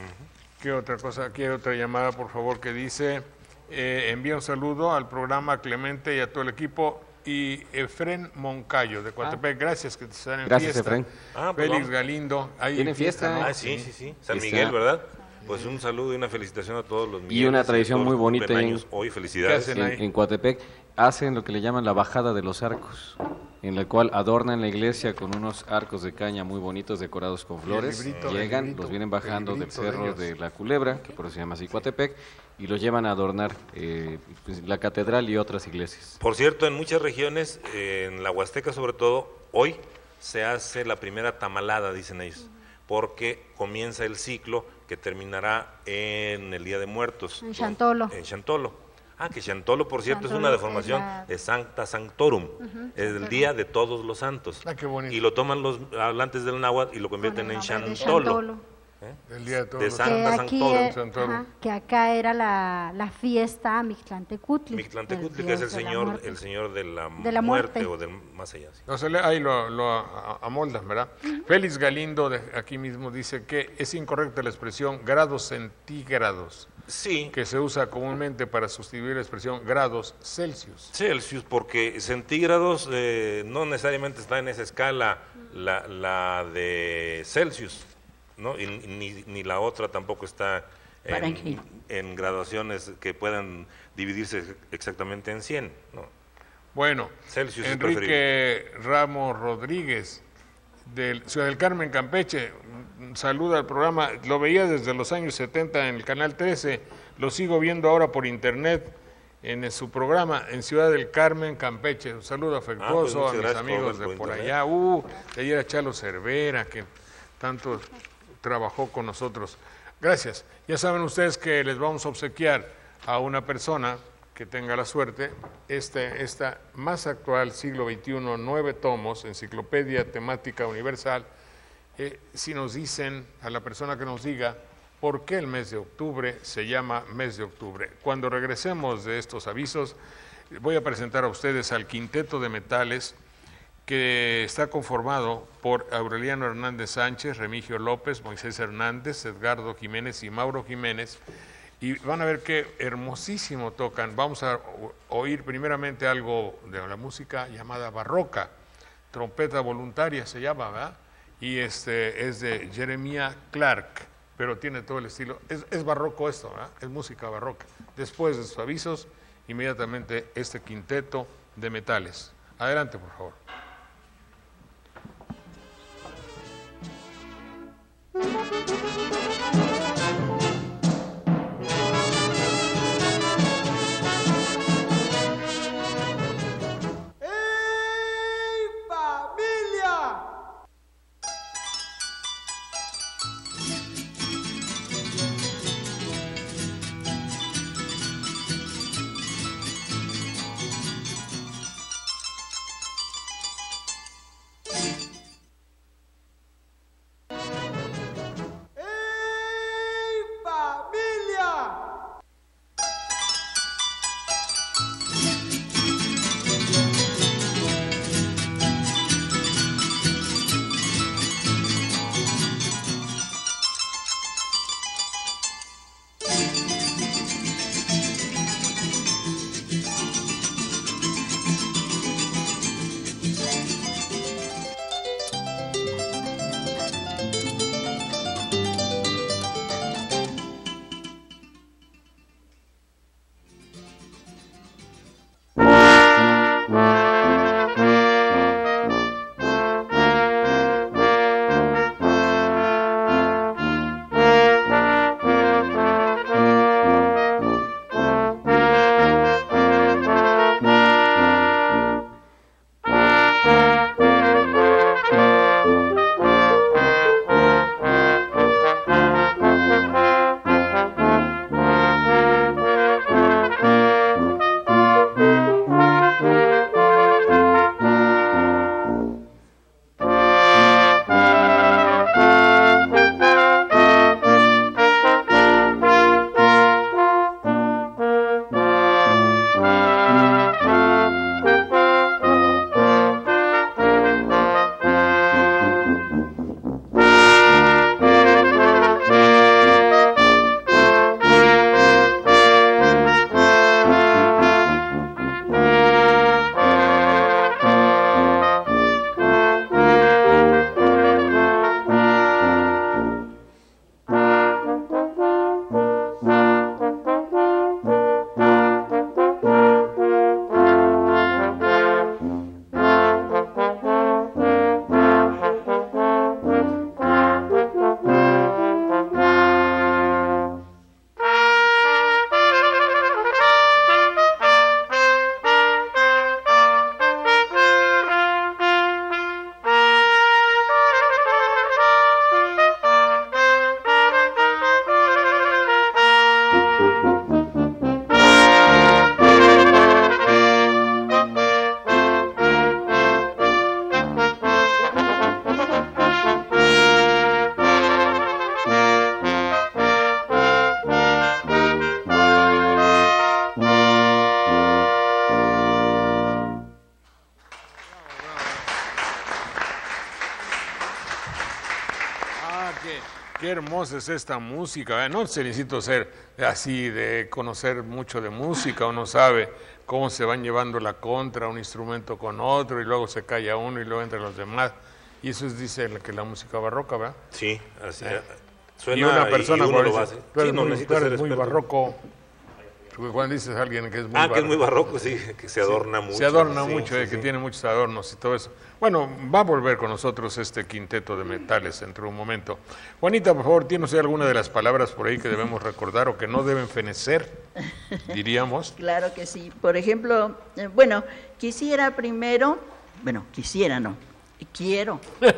¿Qué otra cosa? Aquí hay otra llamada, por favor, que dice, eh, envía un saludo al programa Clemente y a todo el equipo. Y Efren Moncayo, de Coatepec, gracias que están en Gracias, fiesta. Efren. Ah, pues Félix vamos. Galindo. Ahí ¿Tienen fiesta? ¿no? Ah, sí, sí, sí. San Está- Miguel, ¿verdad? Pues un saludo y una felicitación a todos los Migueles una a tradición todos muy los que bonita cumplen en- años hoy, ¿Qué felicidades. hacen ahí? En, en Coatepec hacen lo que le llaman la bajada de los arcos, en la cual adornan la iglesia con unos arcos de caña muy bonitos decorados con flores. librito, el Llegan, librito, los vienen el bajando del librito de cerro ellos. de, la Culebra, que por eso se llama así Coatepec, y los llevan a adornar eh, pues, la catedral y otras iglesias. Por cierto, en muchas regiones, eh, en la Huasteca sobre todo, hoy se hace la primera tamalada, dicen ellos, porque comienza el ciclo que terminará en el Día de Muertos. En Chantolo. En Chantolo. Ah, que Chantolo, por cierto, es Chantolo una es deformación la- de Sancta Sanctorum, es el Día de Todos los Santos. Ah, qué bonito. Y lo toman los hablantes del náhuatl y lo convierten Con el en nombre de Chantolo. Chantolo. El día de todos De los San- Que Santa aquí, Sanctorum, eh, Santorum. ajá, que acá era la, la fiesta Mictlantecutli. Mictlantecutli, el que es el dios de la señor, muerte. el señor de la, De la muerte, muerte. o del más allá. sí. O sea, le- ahí lo, lo a- a- amoldan, ¿verdad? Félix Galindo, de aquí mismo, dice que es incorrecta la expresión grados centígrados, Sí, que se usa comúnmente para sustituir la expresión grados Celsius. Celsius, porque centígrados eh, no necesariamente está en esa escala la, la de Celsius, ¿no? Y ni, ni la otra tampoco está en, Fahrenheit. en graduaciones que puedan dividirse exactamente en cien, ¿no? Bueno, Celsius es Enrique Ramos Rodríguez, del Ciudad del Carmen, Campeche, mm, saluda al programa, lo veía desde los años setenta en el Canal trece, lo sigo viendo ahora por internet en su programa en Ciudad del Carmen, Campeche. Un saludo afectuoso muchas a mis gracias por amigos verlo de por por internet. allá. Uh, de ayer a Chalo Cervera, que tanto trabajó con nosotros. Gracias. Ya saben ustedes que les vamos a obsequiar a una persona que tenga la suerte, este, esta más actual, siglo veintiuno, nueve tomos, enciclopedia temática universal. Eh, si nos dicen, a la persona que nos diga, por qué el mes de octubre se llama mes de octubre. Cuando regresemos de estos avisos, voy a presentar a ustedes al Quinteto de Metales, que está conformado por Aureliano Hernández Sánchez, Remigio López, Moisés Hernández, Edgardo Jiménez y Mauro Jiménez. Y van a ver qué hermosísimo tocan. Vamos a oír primeramente algo de la música llamada barroca, trompeta voluntaria se llama, ¿verdad? Y este es de Jeremiah Clark, pero tiene todo el estilo. Es, es barroco esto, ¿verdad? Es música barroca. Después de sus avisos, inmediatamente este quinteto de metales. Adelante, por favor. Qué hermosa es esta música. No se necesita ser así de conocer mucho de música, uno sabe cómo se van llevando la contra, un instrumento con otro, y luego se calla uno y luego entran los demás. Y eso es, dice, que la música barroca, ¿verdad? Sí, así eh. Suena y una persona y uno por lo eso, hace. tú eres Sí, no muy, necesitas tú eres ser muy experto. barroco. Porque cuando dices a alguien que es muy Ah, barroco. que es muy barroco, sí, que se adorna Sí, mucho. se adorna sí, mucho, sí, eh, que sí. tiene muchos adornos y todo eso. Bueno, va a volver con nosotros este quinteto de metales dentro de un momento. Juanita, por favor, ¿tiene usted alguna de las palabras por ahí que debemos recordar o que no deben fenecer, diríamos? Claro que sí. Por ejemplo, eh, bueno, quisiera primero, bueno, quisiera no, quiero.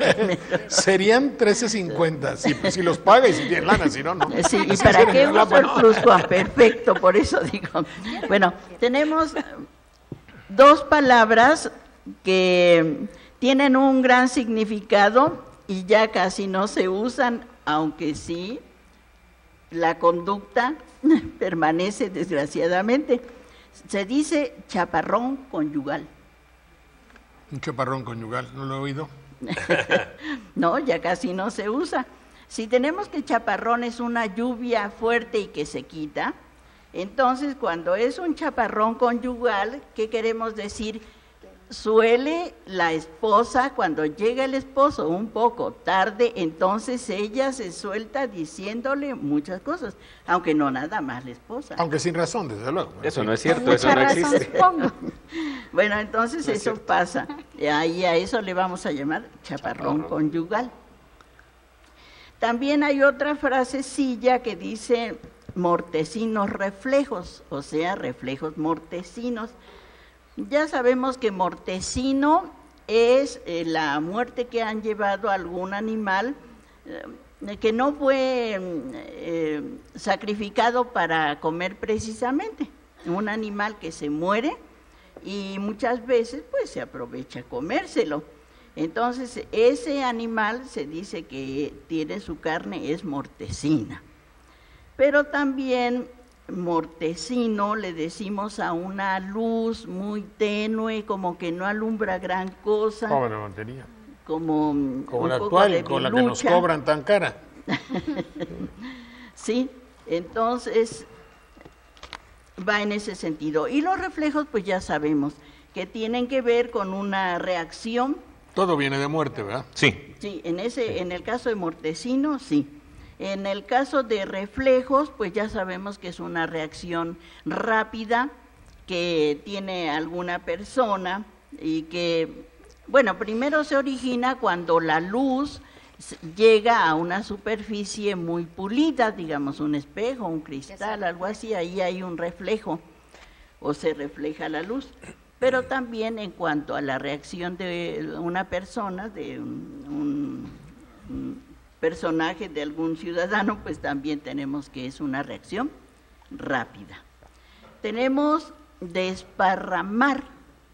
Serían trece cincuenta, si, si los paga y si tiene lana, si no, no. Sí, ¿y Si para quieren qué ganar uso el lana, no. pluscuamperfecto? Por eso digo. Bueno, tenemos dos palabras que tienen un gran significado y ya casi no se usan, aunque sí, la conducta permanece desgraciadamente. Se dice chaparrón conyugal. Un chaparrón conyugal, ¿no lo he oído? No, ya casi no se usa. Si tenemos que chaparrón es una lluvia fuerte y que se quita, entonces cuando es un chaparrón conyugal, ¿qué queremos decir? Suele la esposa, cuando llega el esposo un poco tarde, entonces ella se suelta diciéndole muchas cosas, aunque no nada más la esposa. Aunque sin razón, desde luego. Eso no es cierto, Con eso mucha no razón, existe. supongo. Bueno, entonces No es eso cierto. pasa. Ahí a eso le vamos a llamar chaparrón, Chaparrón. conyugal. También hay otra frasecilla que dice mortecinos reflejos, o sea, reflejos mortecinos. Ya sabemos que mortecino es eh, la muerte que han llevado a algún animal eh, que no fue eh, sacrificado para comer precisamente. Un animal que se muere y muchas veces pues se aprovecha comérselo. Entonces ese animal se dice que tiene su carne, es mortecina. Pero también mortecino le decimos a una luz muy tenue, como que no alumbra gran cosa, Pobre montería. como, Como un la poco actual, de con la que nos bilucha. cobran tan cara. Sí, entonces va en ese sentido. Y los reflejos, pues ya sabemos que tienen que ver con una reacción. Todo viene de muerte, ¿verdad? Sí, Sí, en ese, en el caso de mortecino, sí. En el caso de reflejos, pues ya sabemos que es una reacción rápida que tiene alguna persona y que, bueno, primero se origina cuando la luz s- llega a una superficie muy pulida, digamos un espejo, un cristal, algo así, ahí hay un reflejo o se refleja la luz. Pero también en cuanto a la reacción de una persona, de un, un- un personaje, de algún ciudadano, pues también tenemos que es una reacción rápida. Tenemos desparramar.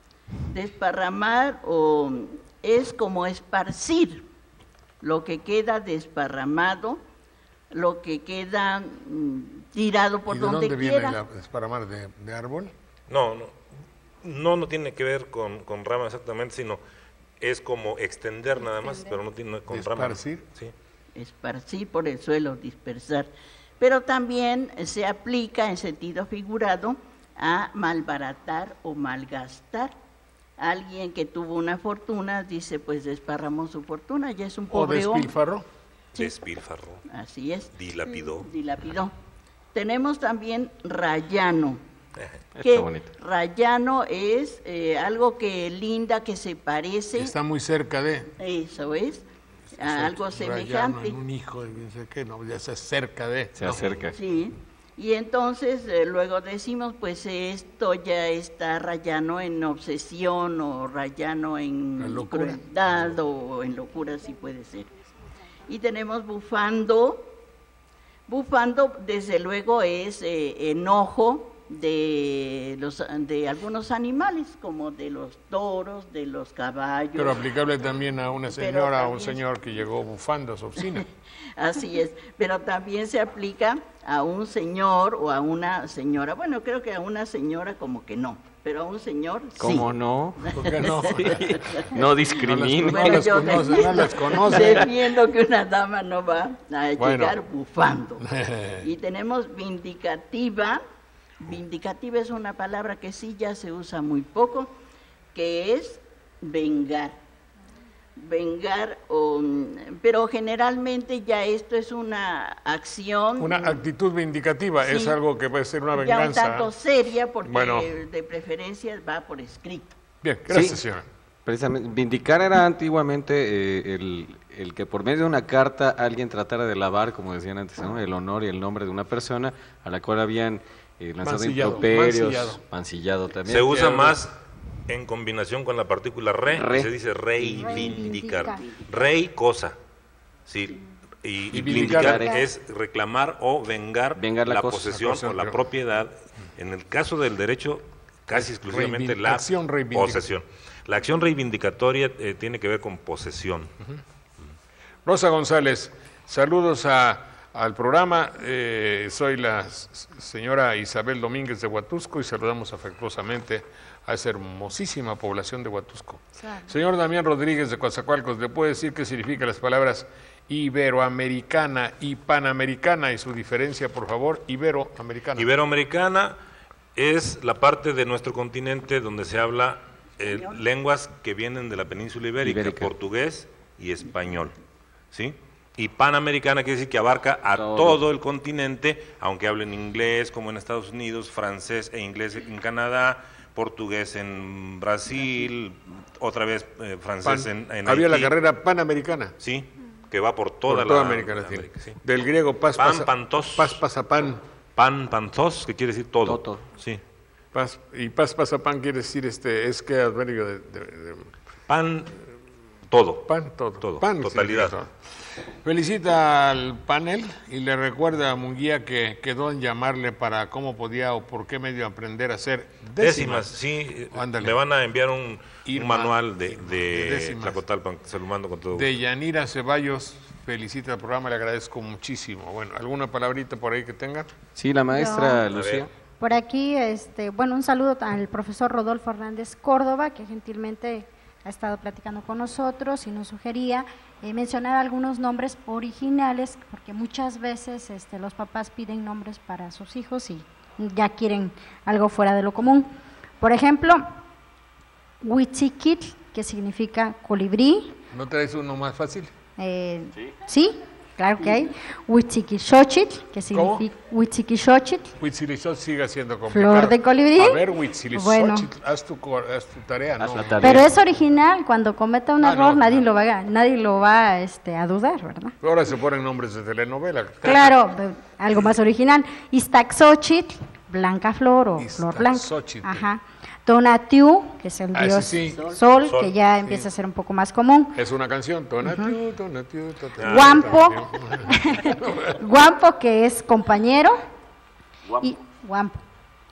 Desparramar o es como esparcir lo que queda desparramado, lo que queda mm, tirado por ¿Y de donde dónde quiera. viene la desparamar? ¿De, de árbol? no, no, no, no tiene que ver con, con rama exactamente, sino es como extender nada más, pero no tiene con rama. Esparcir. Sí. Esparcir por el suelo, dispersar. Pero también se aplica en sentido figurado a malbaratar o malgastar. Alguien que tuvo una fortuna dice, pues desparramó su fortuna, ya es un ¿O pobre hombre. despilfarró? Sí. Despilfarró, Así es, dilapidó. dilapidó. Tenemos también rayano. Está Que bonito. rayano es eh, algo que linda, que se parece, Está muy cerca de... eso es, a algo Rayano semejante. en un hijo, de no sé qué, no, ya se cerca de... Se ¿no? acerca. Sí, y entonces eh, luego decimos, pues esto ya está rayano en obsesión o rayano en La locura. crueldad o en locura, sí puede ser. Y tenemos bufando. Bufando, desde luego, es eh, enojo de, los, de algunos animales, como de los toros, de los caballos. Pero aplicable también a una Pero señora o un también- señor que llegó bufando a su oficina. Así es, pero también se aplica a un señor o a una señora. Bueno, creo que a una señora como que no, pero a un señor sí. ¿Cómo no? ¿Por qué no? No No discrimina. las, no las yo conoce, no las conoce. defiendo que una dama no va a Bueno. llegar bufando. Y tenemos vindicativa. Vindicativa es una palabra que sí ya se usa muy poco, que es vengar. Vengar, o, pero generalmente ya esto es una acción Una actitud vindicativa Sí. es algo que puede ser una ya un venganza. tanto seria, porque Bueno. de preferencia va por escrito. Bien, gracias, Sí. señora. Precisamente, vindicar era antiguamente eh, el, el que por medio de una carta alguien tratara de lavar, como decían antes, ¿no? el honor y el nombre de una persona a la cual habían eh, lanzado Mancillado, improperios, mancillado. mancillado también. Se usa que- más en combinación con la partícula re, Re. y se dice reivindicar. Reivindicar. Rey, cosa. Sí. Y, y Y vindicar vindicar. es reclamar o vengar, Vengar la la, cosa. posesión La cosa, o la pero- propiedad. En el caso del derecho, casi exclusivamente Reivin- la acción reivindic- posesión. La acción reivindicatoria eh, tiene que ver con posesión. Rosa González, saludos a, al programa. Eh, soy la señora Isabel Domínguez de Huatusco y saludamos afectuosamente a esa hermosísima población de Huatusco. Claro. Señor Damián Rodríguez de Coatzacoalcos, ¿le puede decir qué significan las palabras iberoamericana y panamericana y su diferencia, por favor? Iberoamericana. Iberoamericana es la parte de nuestro continente donde se habla eh, lenguas que vienen de la península ibérica, ibérica, portugués y español, ¿sí? Y panamericana quiere decir que abarca a todo. todo el continente, aunque hablen inglés como en Estados Unidos, francés e inglés en Canadá, portugués en Brasil, otra vez eh, francés Pan, en, en Había Haití. La carrera panamericana. Sí, que va por toda, por toda la América Latina. América, sí. Del griego pas, pan, pasa, pantos. pas pasapan. Pan, pantos, que quiere decir todo. todo. Sí. Pas, y pas pasapan quiere decir, este, es que adverbio de, de, de... Pan, todo. Pan, todo. todo. Pan, totalidad. Sí, felicita al panel y le recuerda a Munguía que quedó en llamarle para cómo podía o por qué medio aprender a hacer décimas. Décimas, sí. Ándale. Me van a enviar un, un manual de, de, de Tlacotalpan, se lo mando con todo gusto. De Yanira Ceballos, felicita el programa, le agradezco muchísimo. Bueno, ¿alguna palabrita por ahí que tenga? Sí, la maestra no. Lucía. Por aquí, este, bueno, un saludo al profesor Rodolfo Hernández Córdoba, que gentilmente ha estado platicando con nosotros y nos sugería eh, mencionar algunos nombres originales, porque muchas veces este, los papás piden nombres para sus hijos y ya quieren algo fuera de lo común. Por ejemplo, Huitziquitl, que significa colibrí. ¿No traes uno más fácil? Eh, ¿Sí? sí, claro que hay. Huitziquixochitl, que significa Huitziquixochitl. Huitziquixochitl sigue siendo complicado. Flor de colibrí. A ver, Huitziquixochitl, bueno, haz, tu, haz tu tarea, ¿no? La tarea. Pero es original, cuando cometa un ah, error no, nadie no. lo va, nadie lo va este, a dudar, ¿verdad? Ahora se ponen nombres de telenovela. Claro, algo más original. Iztaccíhuatl, blanca flor o flor blanca. Ajá. Tonatiuh, que es el ah, dios sí, sí. sol, sol, que ya sí. empieza a ser un poco más común. Es una canción, Tonatiuh, uh-huh. Tonatiuh, Tonatiuh. Guampo, Guampo, que es compañero. Guampo. Y, Guampo.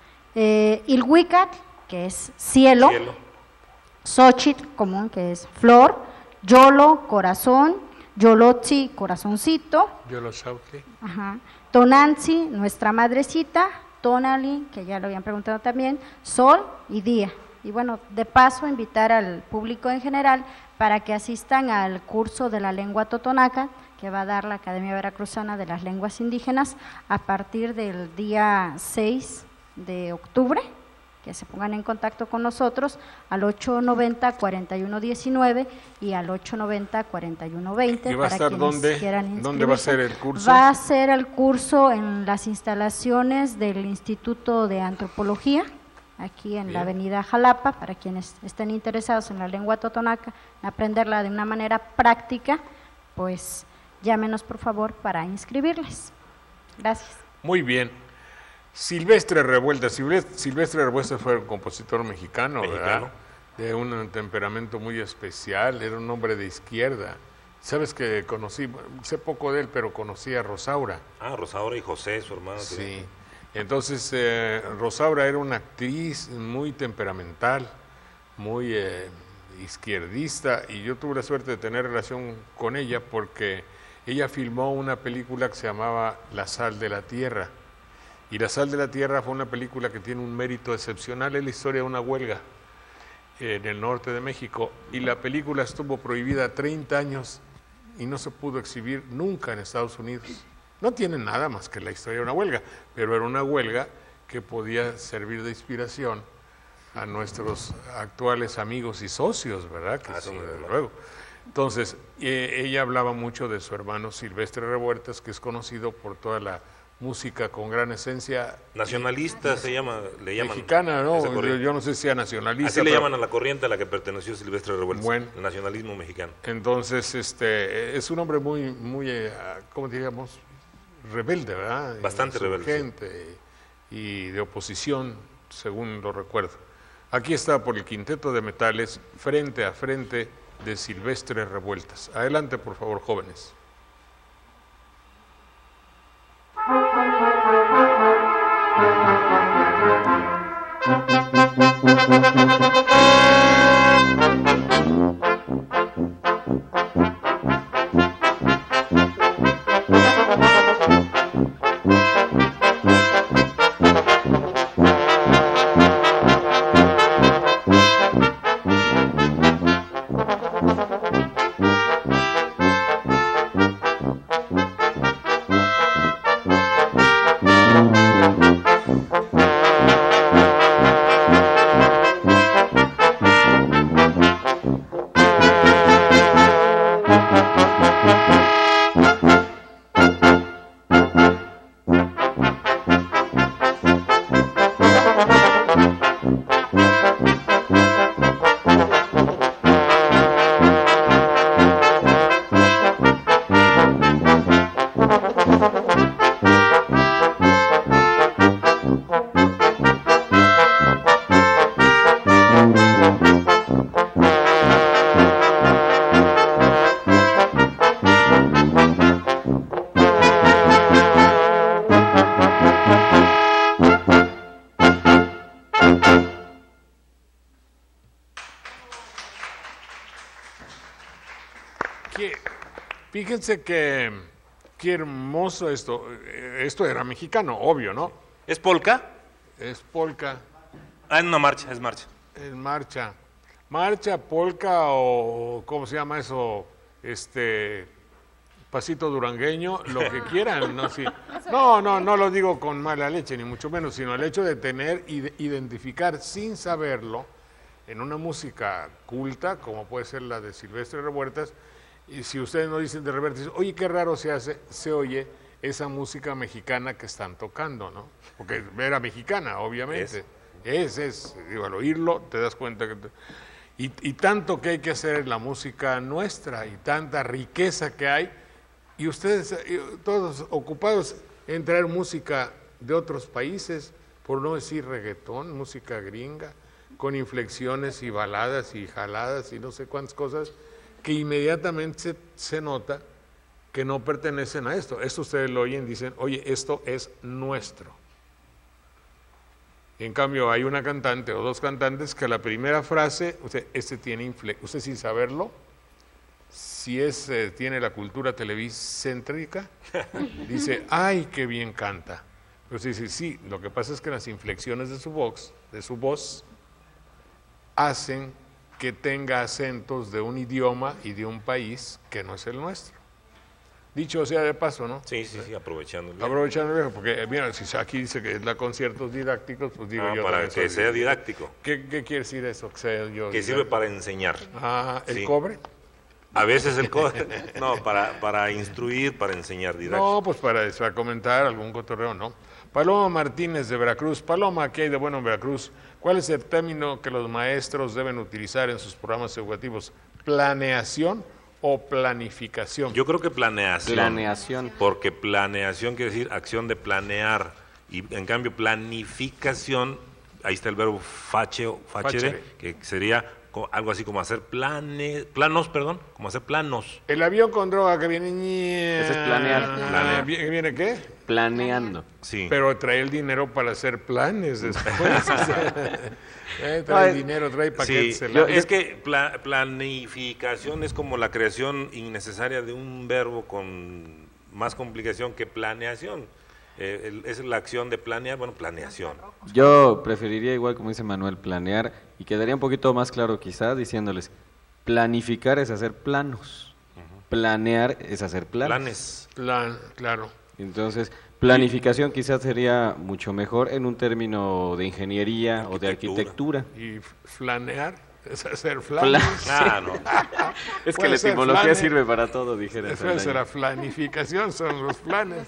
Eh, Ilhuicatl, que es cielo. cielo. Xochitl, común, que es flor. Yolo, corazón. Yolotzi, corazoncito. Yoloxautli. Ajá. Tonantzi, nuestra madrecita. Tonali, que ya lo habían preguntado también, sol y día. Y bueno, de paso invitar al público en general para que asistan al curso de la lengua totonaca que va a dar la Academia Veracruzana de las Lenguas Indígenas a partir del día seis de octubre, que se pongan en contacto con nosotros al ocho noventa, cuarenta y uno diecinueve y al ocho noventa, cuarenta y uno veinte. ¿Y va a estar dónde? ¿Dónde va a ser el curso? Va a ser el curso en las instalaciones del Instituto de Antropología, aquí en Bien. la avenida Jalapa, para quienes estén interesados en la lengua totonaca, en aprenderla de una manera práctica, pues llámenos por favor para inscribirles. Gracias. Muy bien. Silvestre Revueltas. Silvestre Revueltas fue un compositor mexicano, mexicano, ¿verdad? De un temperamento muy especial, era un hombre de izquierda. Sabes que conocí, sé poco de él, pero conocí a Rosaura. Ah, Rosaura y José, su hermano. Sí, también. entonces eh, Rosaura era una actriz muy temperamental, muy eh, izquierdista, y yo tuve la suerte de tener relación con ella porque ella filmó una película que se llamaba La sal de la tierra. Y La sal de la tierra fue una película que tiene un mérito excepcional, es la historia de una huelga en el norte de México, y la película estuvo prohibida treinta años y no se pudo exhibir nunca en Estados Unidos. No tiene nada más que la historia de una huelga, pero era una huelga que podía servir de inspiración a nuestros actuales amigos y socios, ¿verdad? Que ah, son, sí, desde claro. luego. Entonces, eh, ella hablaba mucho de su hermano Silvestre Revueltas, que es conocido por toda la música con gran esencia nacionalista se llama, le llaman. Mexicana, ¿no? Yo, yo no sé si sea nacionalista. Así le pero... llaman a la corriente a la que perteneció Silvestre Revueltas, bueno, el nacionalismo mexicano. Entonces, este, es un hombre muy, muy, ¿cómo digamos? Rebelde, ¿verdad? Bastante rebelde. Y de oposición, según lo recuerdo. Aquí está por el Quinteto de Metales, Frente a Frente, de Silvestre Revueltas. Adelante, por favor, jóvenes. Fíjense que qué hermoso esto. Esto era mexicano, obvio, ¿no? ¿Es polka? Es polka, Ah, no, marcha, es marcha. es marcha. Marcha, polka o ¿cómo se llama eso? Este pasito durangueño, lo que quieran, ¿no? Sí. No, no, no lo digo con mala leche, ni mucho menos, sino el hecho de tener y de identificar sin saberlo en una música culta, como puede ser la de Silvestre Revueltas, y si ustedes no dicen de repente, dicen, oye, qué raro se hace, se oye esa música mexicana que están tocando, ¿no? Porque era mexicana, obviamente. Es, es, digo, al oírlo te das cuenta que... Te... Y, y tanto que hay que hacer en la música nuestra, y tanta riqueza que hay, y ustedes todos ocupados en traer música de otros países, por no decir reggaetón, música gringa, con inflexiones y baladas y jaladas y no sé cuántas cosas, que inmediatamente se, se nota que no pertenecen a esto. Esto ustedes lo oyen y dicen, oye, esto es nuestro. En cambio, hay una cantante o dos cantantes que la primera frase, usted, este tiene inflexión, usted sin saberlo, si es, eh, tiene la cultura televicéntrica, dice, ay, qué bien canta. Pero usted dice, sí, lo que pasa es que las inflexiones de su voz, de su voz, hacen que tenga acentos de un idioma y de un país que no es el nuestro. Dicho sea de paso, ¿no? Sí, sí, sí, aprovechando. Aprovechando el viaje, porque mira, si aquí dice que es la conciertos didácticos, pues digo Ah, yo. para que sea didáctico. ¿Qué, ¿Qué quiere decir eso? Que sea yo Que sirve para enseñar. Ah, ¿el Sí. cobre? A veces el cobre. No, para, para instruir, para enseñar didáctico. No, pues para, para comentar algún cotorreo, ¿no? Paloma Martínez de Veracruz. Paloma, ¿qué hay de bueno en Veracruz? ¿Cuál es el término que los maestros deben utilizar en sus programas educativos? ¿Planeación o planificación? Yo creo que planeación. Planeación. Porque planeación quiere decir acción de planear. Y en cambio, planificación, ahí está el verbo facere, facere, Facere. que sería co- algo así como hacer planes, planos, perdón, como hacer planos. El avión con droga que viene... Ese es planear. Planear. ¿Viene, viene qué? Planeando. Sí. Pero trae el dinero para hacer planes después. Eh, trae No, dinero, trae Sí, paquetes. el yo- avión. es que pla- planificación es como la creación innecesaria de un verbo con más complicación que planeación. Eh, el- es la acción de planear, bueno, planeación. Yo preferiría, igual como dice Manuel, planear, y quedaría un poquito más claro quizá diciéndoles, planificar es hacer planos, planear es hacer planes. Planes. Plan, claro. Entonces, planificación quizás sería mucho mejor en un término de ingeniería o de Arquitectura. arquitectura. Y flanear es hacer Fla- planes. Ah, no. Es que Puede la ser etimología planes. sirve para todo, dijera Eso es Saldaña. la planificación, son los planes.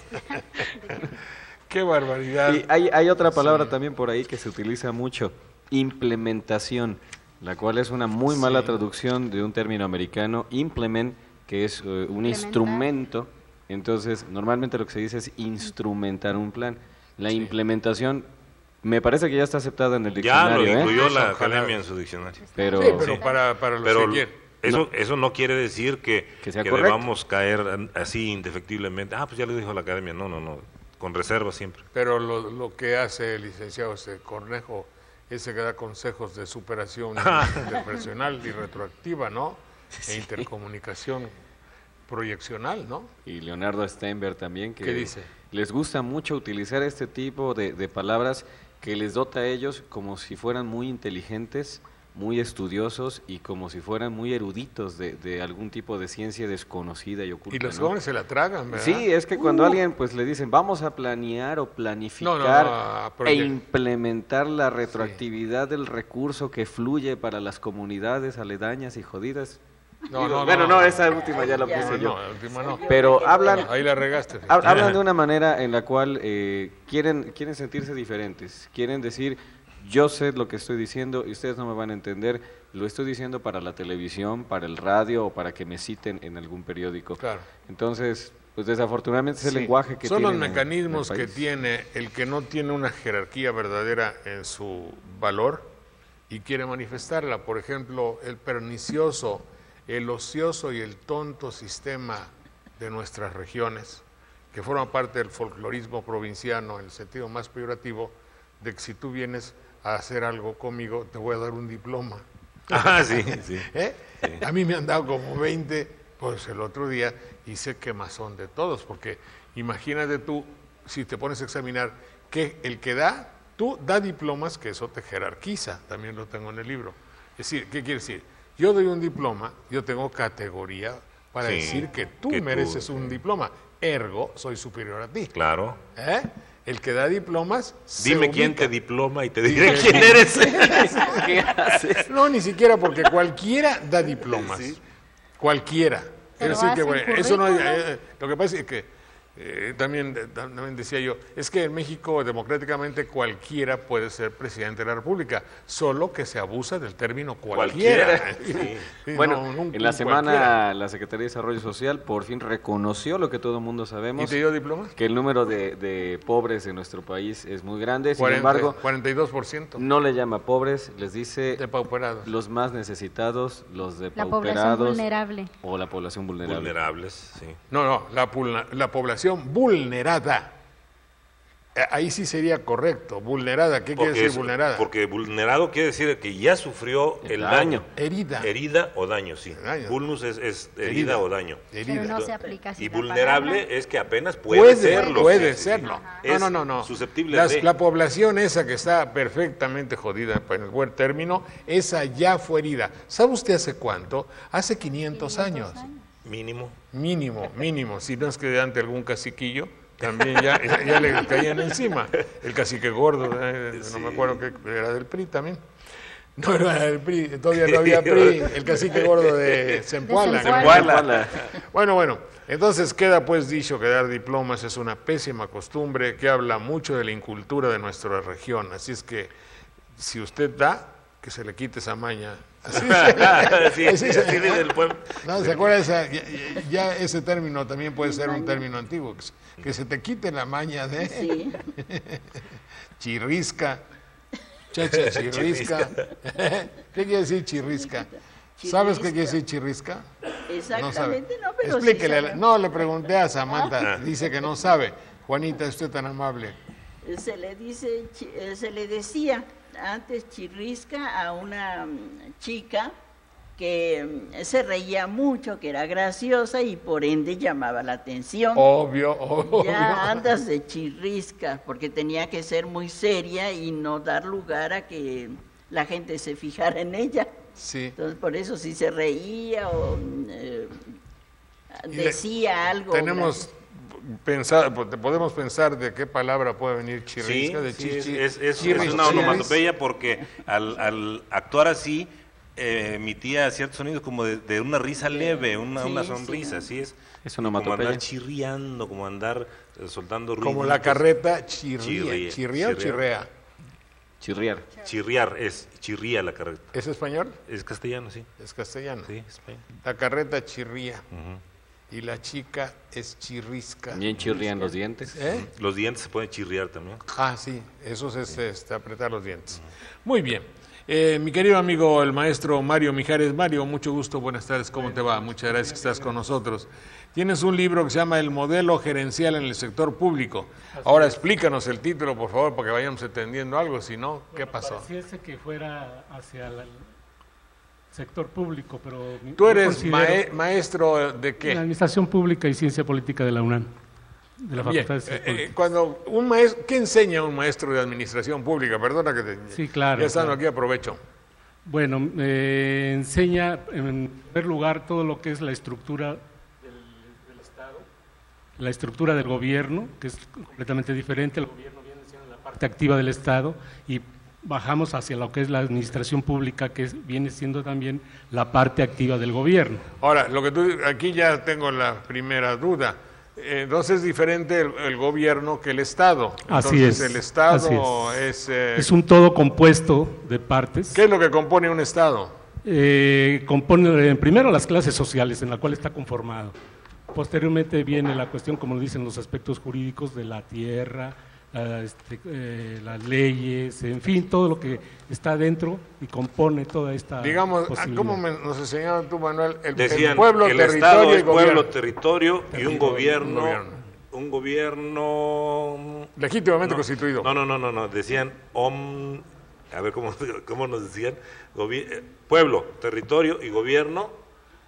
Qué barbaridad. Y hay, hay otra palabra también por ahí que se utiliza mucho, implementación, la cual es una muy mala traducción de un término americano, implement, que es eh, un Implementar. instrumento. Entonces, normalmente lo que se dice es instrumentar un plan. La implementación me parece que ya está aceptada en el Ya lo diccionario, ¿eh? incluyó la Ojalá. academia en su diccionario. Pero, Sí, pero Sí. para, para los Pero que quieren. eso, eso no quiere decir que, Que sea que correcto. debamos caer an- así indefectiblemente. Ah, pues ya lo dijo la academia. No, no, no. Con reserva siempre. Pero lo, lo que hace el licenciado ese Cornejo, ese que da consejos de superación interpersonal y retroactiva, ¿no? E intercomunicación proyeccional, ¿no? y Leonardo Steinberg también, que ¿Qué dice? les gusta mucho utilizar este tipo de, de palabras que les dota a ellos como si fueran muy inteligentes, muy estudiosos y como si fueran muy eruditos de, de algún tipo de ciencia desconocida y oculta. Y los ¿no? jóvenes se la tragan, ¿verdad? Sí, es que cuando a alguien pues le dicen vamos a planear o planificar No, no, no, a e proyect- implementar la retroactividad del recurso que fluye para las comunidades aledañas y jodidas. No, Digo, no, bueno, no, no, esa última ya la Ya. puse No, yo. no, la última no. Pero hablan, Ahí la regaste. hab- hablan de una manera en la cual eh, quieren, quieren sentirse diferentes, quieren decir, yo sé lo que estoy diciendo y ustedes no me van a entender, lo estoy diciendo para la televisión, para el radio o para que me citen en algún periódico. Claro. Entonces, pues desafortunadamente es el Sí. lenguaje que Son los tienen en- mecanismos en el que país. tiene el que no tiene una jerarquía verdadera en su valor y quiere manifestarla. Por ejemplo, el pernicioso, el ocioso y el tonto sistema de nuestras regiones, que forma parte del folclorismo provinciano en el sentido más peyorativo, de que si tú vienes a hacer algo conmigo, te voy a dar un diploma. Ah, sí, sí. ¿Eh? A mí me han dado como veinte Pues el otro día hice quemazón de todos, porque imagínate tú, si te pones a examinar, que el que da, tú da diplomas, que eso te jerarquiza, también lo tengo en el libro. Es decir, ¿qué quiere decir? Yo doy un diploma, yo tengo categoría para Sí, decir que tú que tú, mereces sí. un diploma, ergo, soy superior a ti. Claro. ¿Eh? El que da diplomas se Dime quién ubica. te diploma y te diré Dime quién quién. eres. ¿Qué haces? No, ni siquiera, porque cualquiera da diplomas. Sí. Cualquiera. Pero Es decir, que, hacen bueno, eso no, currículum. eh, lo que pasa es que eh, también, eh, también decía yo, es que en México democráticamente cualquiera puede ser presidente de la República, solo que se abusa del término cualquiera. Cualquiera, sí. Sí, Bueno, no, nunca en la un semana cualquiera. la Secretaría de Desarrollo Social por fin reconoció lo que todo el mundo ¿Y sabemos, te dio diplomas? que el número de, de pobres en nuestro país es muy grande. Sin cuarenta, embargo, cuarenta y dos por ciento no le llama pobres, les dice depauperados. los más necesitados, los La población depauperados vulnerable. o la población vulnerable. Vulnerables, sí. No, no, la, pulna- la población vulnerada. Eh, Ahí sí sería correcto. Vulnerada, ¿qué quiere Porque, decir es- vulnerada? porque vulnerado quiere decir que ya sufrió el, El daño. daño. Herida. Herida o daño, sí. Daño. Vulnus es, es herida, Herida. o daño. Herida. Pero no se aplica así Y la vulnerable palabra. es que apenas puede, Puede, serlo. puede sí, sí, serlo. sí. No, Es no, no, no. susceptible Las- de... La población esa que está perfectamente jodida, en el buen término, esa ya fue herida. ¿Sabe usted hace cuánto? Hace quinientos años. Mínimo. Mínimo, mínimo. Si no es que ante algún caciquillo, también ya, ya, ya le caían encima. El cacique gordo, eh, no me acuerdo que era del P R I también. No era del P R I, todavía no había P R I. El cacique gordo de Zempoala. Zempoala. Zempoala. Bueno, bueno, entonces queda pues dicho que dar diplomas es una pésima costumbre que habla mucho de la incultura de nuestra región. Así es que si usted da, que se le quite esa maña. Así Sí, así se- así dice el pueblo. No, ¿se acuerda esa? Ya, ya- ya ese término también puede ser un término antiguo. Que se, que se te quite la maña de Sí. chirrisca. Chacha, chirrisca. ¿Qué quiere decir chirrisca? ¿Sabes qué quiere decir chirrisca? Exactamente, no, pero sí Explíquele. a la- sabe. no, le pregunté a Samantha. Dice que no sabe. Juanita, usted tan amable. Se le dice, chi- eh, se le decía antes chirrisca a una mm, chica que mm, se reía mucho, que era graciosa y por ende llamaba la atención. Obvio, obvio. Ya andas de chirrisca, porque tenía que ser muy seria y no dar lugar a que la gente se fijara en ella. Sí. Entonces, por eso si se reía o mm, eh, Y le- decía algo. Tenemos pensar, podemos pensar de qué palabra puede venir Sí, chirrisca, de sí, chi- es, chi- es- es- chirris- es una chirris- onomatopeya porque al, al actuar así eh, emitía ciertos sonidos como de, de una risa leve, una, Sí, una sí. sonrisa, así es. Es Como onomatopeya. andar chirriando, como andar eh, soltando ruidos. Como la carreta chirría. Chirría, ¿Chirría o chirría. chirrea? Chirriar. Chirriar, es chirría la carreta. ¿Es español? Es castellano, sí. Es castellano. Sí, es español. La carreta chirría Ujú. y la chica es chirrisca. También chirrían los dientes. ¿Eh? Los dientes se pueden chirriar también. Ah, sí, eso es este, apretar los dientes. Muy bien. Eh, mi querido amigo, el maestro Mario Mijares. Mario, mucho gusto, buenas tardes, ¿cómo te va? Muchas gracias que estás con nosotros. Tienes un libro que se llama El modelo gerencial en el sector público. Ahora explícanos el título, por favor, para que vayamos entendiendo algo, si no, ¿qué pasó? Pareciese que fuera hacia el sector público, pero... Tú yo eres considero mae- maestro de en qué? Administración Pública y Ciencia Política de la UNAM, de la Bien, Facultad de Ciencias eh, eh, Políticas. cuando un maestro, ¿qué enseña un maestro de administración pública? Perdona que te... Sí, claro, Ya estando claro. aquí aprovecho. Bueno, eh, enseña en primer lugar todo lo que es la estructura del, del Estado, la estructura del gobierno, que es completamente diferente. El gobierno viene siendo la parte activa del Estado y bajamos hacia lo que es la administración pública, que es- viene siendo también la parte activa del gobierno. Ahora, lo que tú, aquí ya tengo la primera duda. Eh, Entonces es diferente el, el gobierno que el Estado. Así Entonces, es, el Estado así es... eh, Es un todo compuesto de partes. ¿Qué es lo que compone un Estado? Eh, compone eh, primero las clases sociales en la cual está conformado. Posteriormente viene la cuestión, como lo dicen los aspectos jurídicos de la tierra, la, este, eh, las leyes, en fin, todo lo que está dentro y compone toda esta Digamos, posibilidad. ¿cómo me- nos enseñaron tú, Manuel? El, el Decían, pueblo, el territorio Estado y es gobierno. pueblo, territorio y un Territorio, gobierno, un gobierno. un gobierno... Legítimamente no, constituido. No, no, no, no, no, decían om, a ver cómo, cómo nos decían, Gobi- eh, pueblo, territorio y gobierno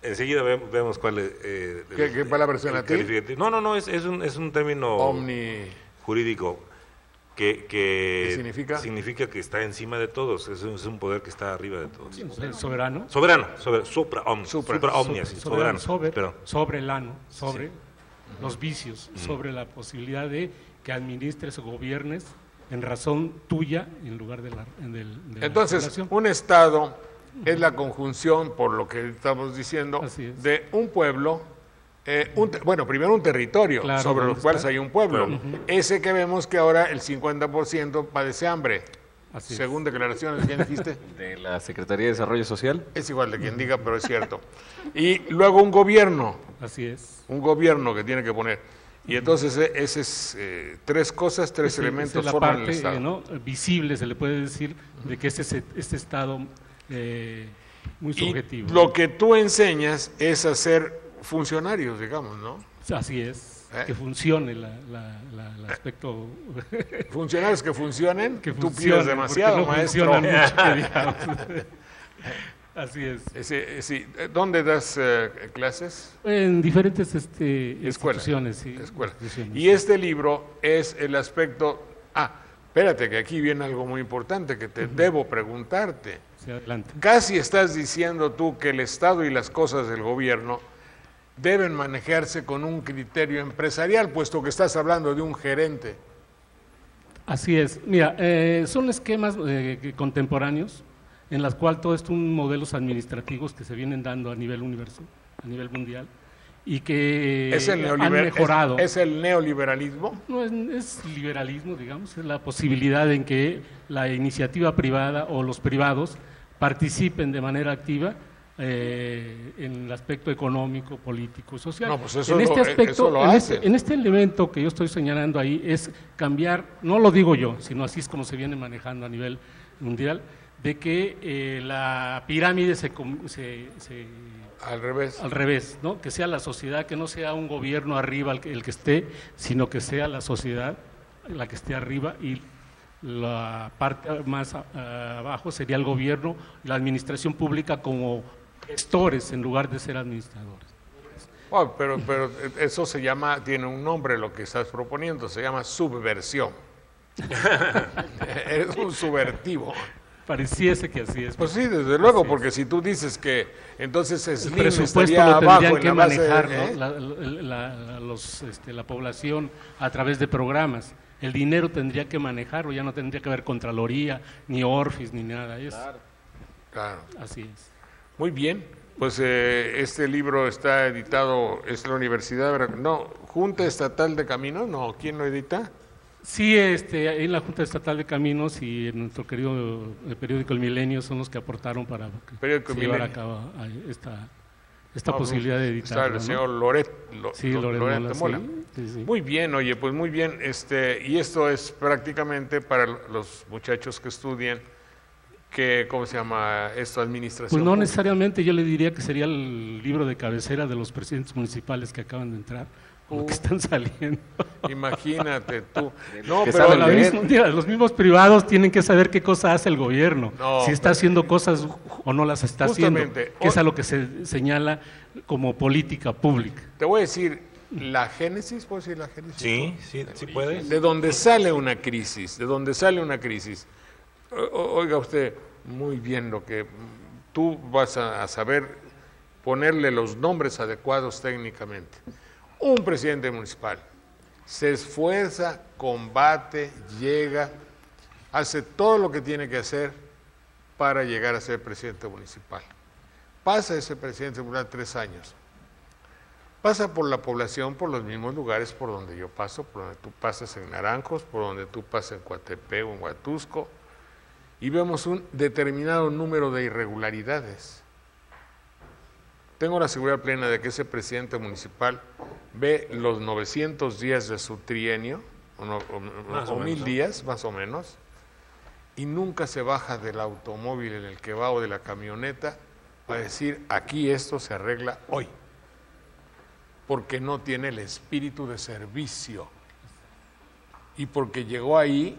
Enseguida ve- vemos cuál es. Eh, ¿Qué- el- qué palabra el suena a ti? calificativo. No, no, no, es, es, un, es un término Omni. jurídico que, que ¿Qué significa? significa que está encima de todos, es un, es un poder que está arriba de todos. Soberano. Soberano, sobre, supra, omni, Supra. supra, omni, así, soberano. Sobre, Perdón. sobre el ano, sobre los vicios, sobre la posibilidad de que administres o gobiernes en razón tuya en lugar de la, en del- de la Entonces, población. un Estado es la conjunción, por lo que estamos diciendo, Así es. de un pueblo, eh, un te- bueno, primero un territorio, Claro, sobre los ¿dónde cuales está? hay un pueblo. Claro. Ese que vemos que ahora el cincuenta por ciento padece hambre. Así es. Según declaraciones, ¿quién dijiste? De la Secretaría de Desarrollo Social. Es igual de quien diga, pero es cierto. Y luego un gobierno, Así es. un gobierno que tiene que poner. Y entonces eh, esas eh, tres cosas, tres Ese- esa elementos es la forman parte el Estado. eh, ¿no? visible, se le puede decir, de que este es este estado eh, muy Y subjetivo. lo que tú enseñas es a ser funcionarios, digamos, ¿no? Así es, ¿Eh? que funcione la, la- la- el aspecto Funcionarios que funcionen, que tú funcione, pides demasiado, porque no maestro. funcionan mucho, que digamos. Así es. Ese, eh, sí. ¿Dónde das eh, clases? En diferentes este, Escuela. instituciones, sí. Escuela. instituciones, Y sí. este libro es el aspecto... Ah, espérate, que aquí viene algo muy importante que te debo preguntarte. Sí, adelante. Casi estás diciendo tú que el Estado y las cosas del gobierno deben manejarse con un criterio empresarial, puesto que estás hablando de un gerente. Así es. Mira, eh, son esquemas eh, que- contemporáneos en las cuales todo esto son modelos administrativos que se vienen dando a nivel universo, a nivel mundial, y que ¿Es el, han neoliber- mejorado. es, es el neoliberalismo? No es, es liberalismo, digamos, es la posibilidad en que la iniciativa privada o los privados participen de manera activa eh, en el aspecto económico, político, social. No, pues eso en este lo- aspecto, eso lo en, hacen. este, en este elemento que yo estoy señalando ahí es cambiar, no lo digo yo, sino así es como se viene manejando a nivel mundial, de que eh, la pirámide se, com- se- se Al revés. al revés, ¿no? Que sea la sociedad, que no sea un gobierno arriba el que, el que esté, sino que sea la sociedad la que esté arriba y la parte más a- abajo sería el gobierno y la administración pública como gestores en lugar de ser administradores. Oh, pero, pero eso se llama, tiene un nombre lo que estás proponiendo, se llama subversión. Eres un subvertivo. Pareciese que así es. Pues sí, desde luego, porque si tú dices que entonces el Slim presupuesto estaría lo abajo tendrían en que la base, manejar, ¿no? ¿eh? la, la- la- los, este, la población a través de programas. El dinero tendría que manejarlo, ya no tendría que haber Contraloría, ni Orfis, ni nada. Es, Claro. Así es. Muy bien, pues eh, este libro está editado, es la Universidad, Vera- no, Junta Estatal de Caminos, no, ¿quién lo edita? Sí, este, en la Junta Estatal de Caminos y en nuestro querido eh, periódico El Milenio son los que aportaron para que Periódico se El llevara a Milenio. cabo ahí esta, esta No, posibilidad de Está editarlo. el ¿no? señor Loret, Lo- Sí, Lo- Loret Lorente Mola, Mola. sí, sí, sí. Muy bien, oye, pues muy bien, este, y esto es prácticamente para los muchachos que estudian, que, ¿cómo se llama esto? Administración. Pues no pública. necesariamente, yo le diría que sería el libro de cabecera de los presidentes municipales que acaban de entrar, o Uh. que están saliendo. Imagínate tú. No, Que pero saben La leer. misma- mira, los mismos privados tienen que saber qué cosa hace el gobierno, No, si está pero- haciendo cosas o no las está haciendo, Justamente. que es a lo que se señala como política pública. te voy a decir, la génesis, ¿puedo decir la génesis? Sí, sí, sí puedes. De donde sale una crisis, de donde sale una crisis. O- o- Oiga usted, muy bien lo que mm, tú vas a, a saber ponerle los nombres adecuados técnicamente. Un presidente municipal se esfuerza, combate, llega, hace todo lo que tiene que hacer para llegar a ser presidente municipal. Pasa ese presidente municipal tres años. Pasa por la población, por los mismos lugares por donde yo paso, por donde tú pasas en Naranjos, por donde tú pasas en Coatepec o en Huatusco, y vemos un determinado número de irregularidades. Tengo la seguridad plena de que ese presidente municipal ve los novecientos días de su trienio, o, no- o- Más o o mil menos. días, más o menos, y nunca se baja del automóvil en el que va o de la camioneta para decir, aquí esto se arregla hoy, porque no tiene el espíritu de servicio y porque llegó ahí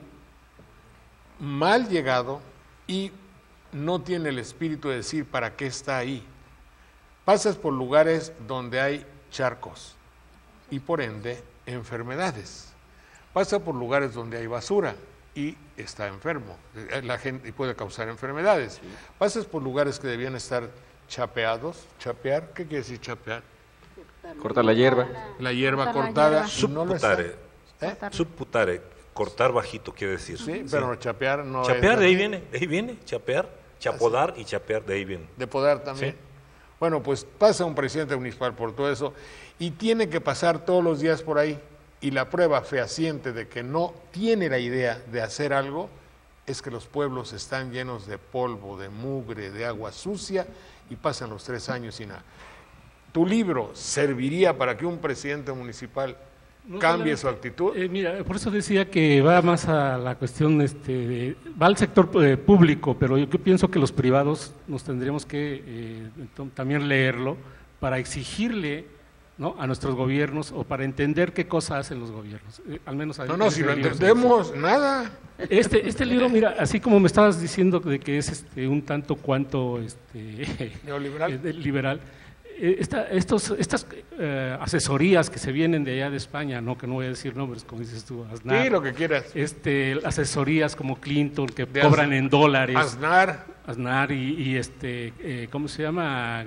mal llegado y no tiene el espíritu de decir para qué está ahí. pasas por lugares donde hay charcos y por ende enfermedades. Pasa por lugares donde hay basura y está enfermo, la gente y puede causar enfermedades. Sí. Pasas por lugares que debían estar chapeados, chapear, ¿qué quiere decir chapear? Cortar la hierba. La hierba cortar cortada. Subputare. No ¿Eh? Subputare, cortar bajito quiere decir. Sí, sí. Pero chapear no Chapear, es de ahí viene, de ahí viene, chapear, chapodar y chapear, de ahí viene. De podar también. Sí. Bueno, pues pasa un presidente municipal por todo eso y tiene que pasar todos los días por ahí. Y la prueba fehaciente de que no tiene la idea de hacer algo es que los pueblos están llenos de polvo, de mugre, de agua sucia y pasan los tres años sin nada. ¿Tu libro serviría para que un presidente municipal no cambie su actitud? Eh, mira, por eso decía que va más a la cuestión, este, de, va al sector eh, público, pero yo, yo pienso que los privados nos tendríamos que eh, también leerlo para exigirle, ¿no?, a nuestros gobiernos o para entender qué cosa hacen los gobiernos. Eh, al menos no, no, si lo entendemos, nada. Este, este libro, mira, así como me estabas diciendo de que es este, un tanto cuanto este, neoliberal, eh, liberal, eh, esta, estos, estas eh, asesorías que se vienen de allá de España, no, que no voy a decir nombres, como dices tú, Aznar. Sí, lo que quieras. Este, asesorías como Clinton que de cobran Az, en dólares. Aznar. Aznar y, y este, eh, ¿cómo se llama?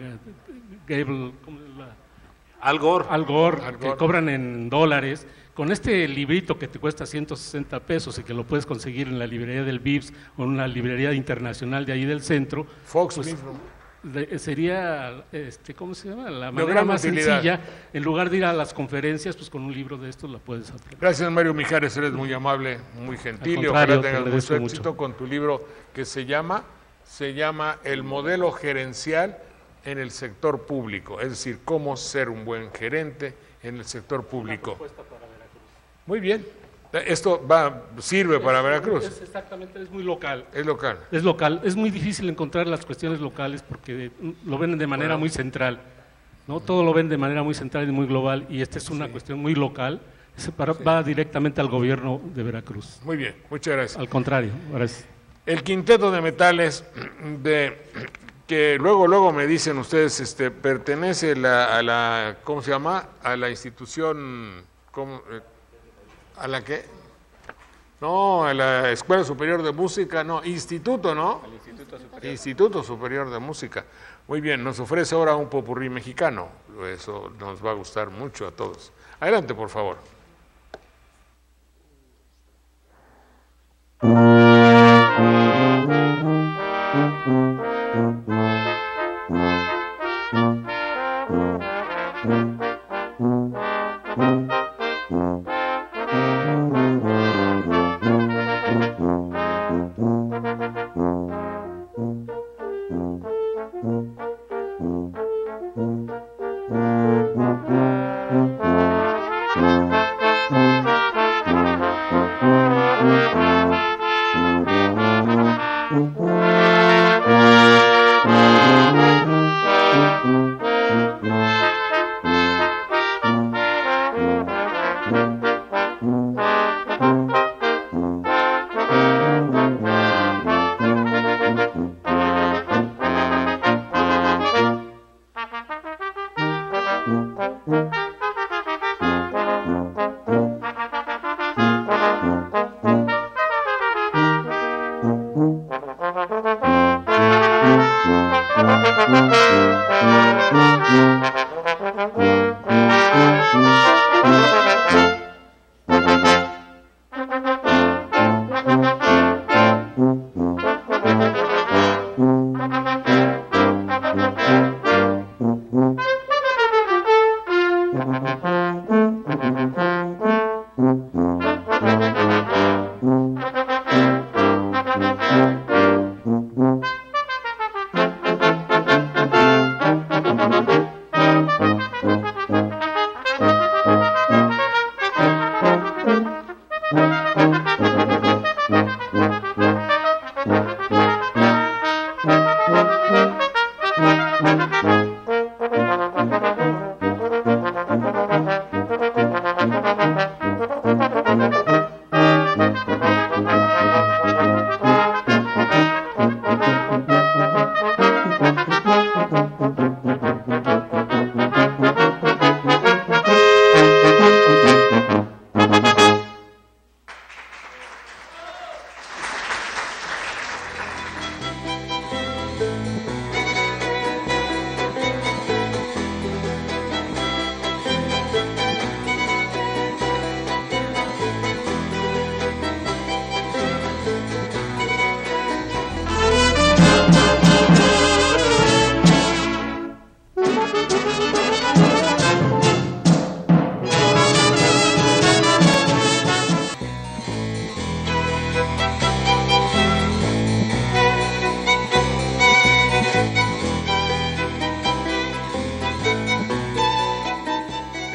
Gable, ¿cómo la? Al Gore. Al Gore, Al Gore, que cobran en dólares. Con este librito que te cuesta ciento sesenta pesos y que lo puedes conseguir en la librería del Vips o en una librería internacional de ahí del centro. Fox pues, mismo. De, sería, este, ¿cómo se llama? La manera más utilidad. sencilla, en lugar de ir a las conferencias, pues con un libro de estos la puedes aprender. Gracias, Mario Mijares, eres muy amable, muy gentil y ojalá tengas mucho éxito mucho. con tu libro que se llama, se llama El modelo gerencial en el sector público, es decir, cómo ser un buen gerente en el sector público. Una propuesta para Veracruz. Muy bien. Esto va sirve para es, Veracruz. Es exactamente, es muy local. Es local. Es local. Es muy difícil encontrar las cuestiones locales porque lo ven de manera bueno. muy central, ¿no? Todo lo ven de manera muy central y muy global y esta es una sí. cuestión muy local. Para, sí. Va directamente al gobierno de Veracruz. Muy bien, muchas gracias. Al contrario, gracias. El quinteto de metales de que luego luego me dicen ustedes, este pertenece la, a la, ¿cómo se llama? A la institución, ¿cómo? ¿A la qué? No, a la Escuela Superior de Música, no, Instituto, ¿no? Al Instituto Superior. Instituto Superior de Música. Muy bien, nos ofrece ahora un popurrí mexicano, eso nos va a gustar mucho a todos. Adelante, por favor.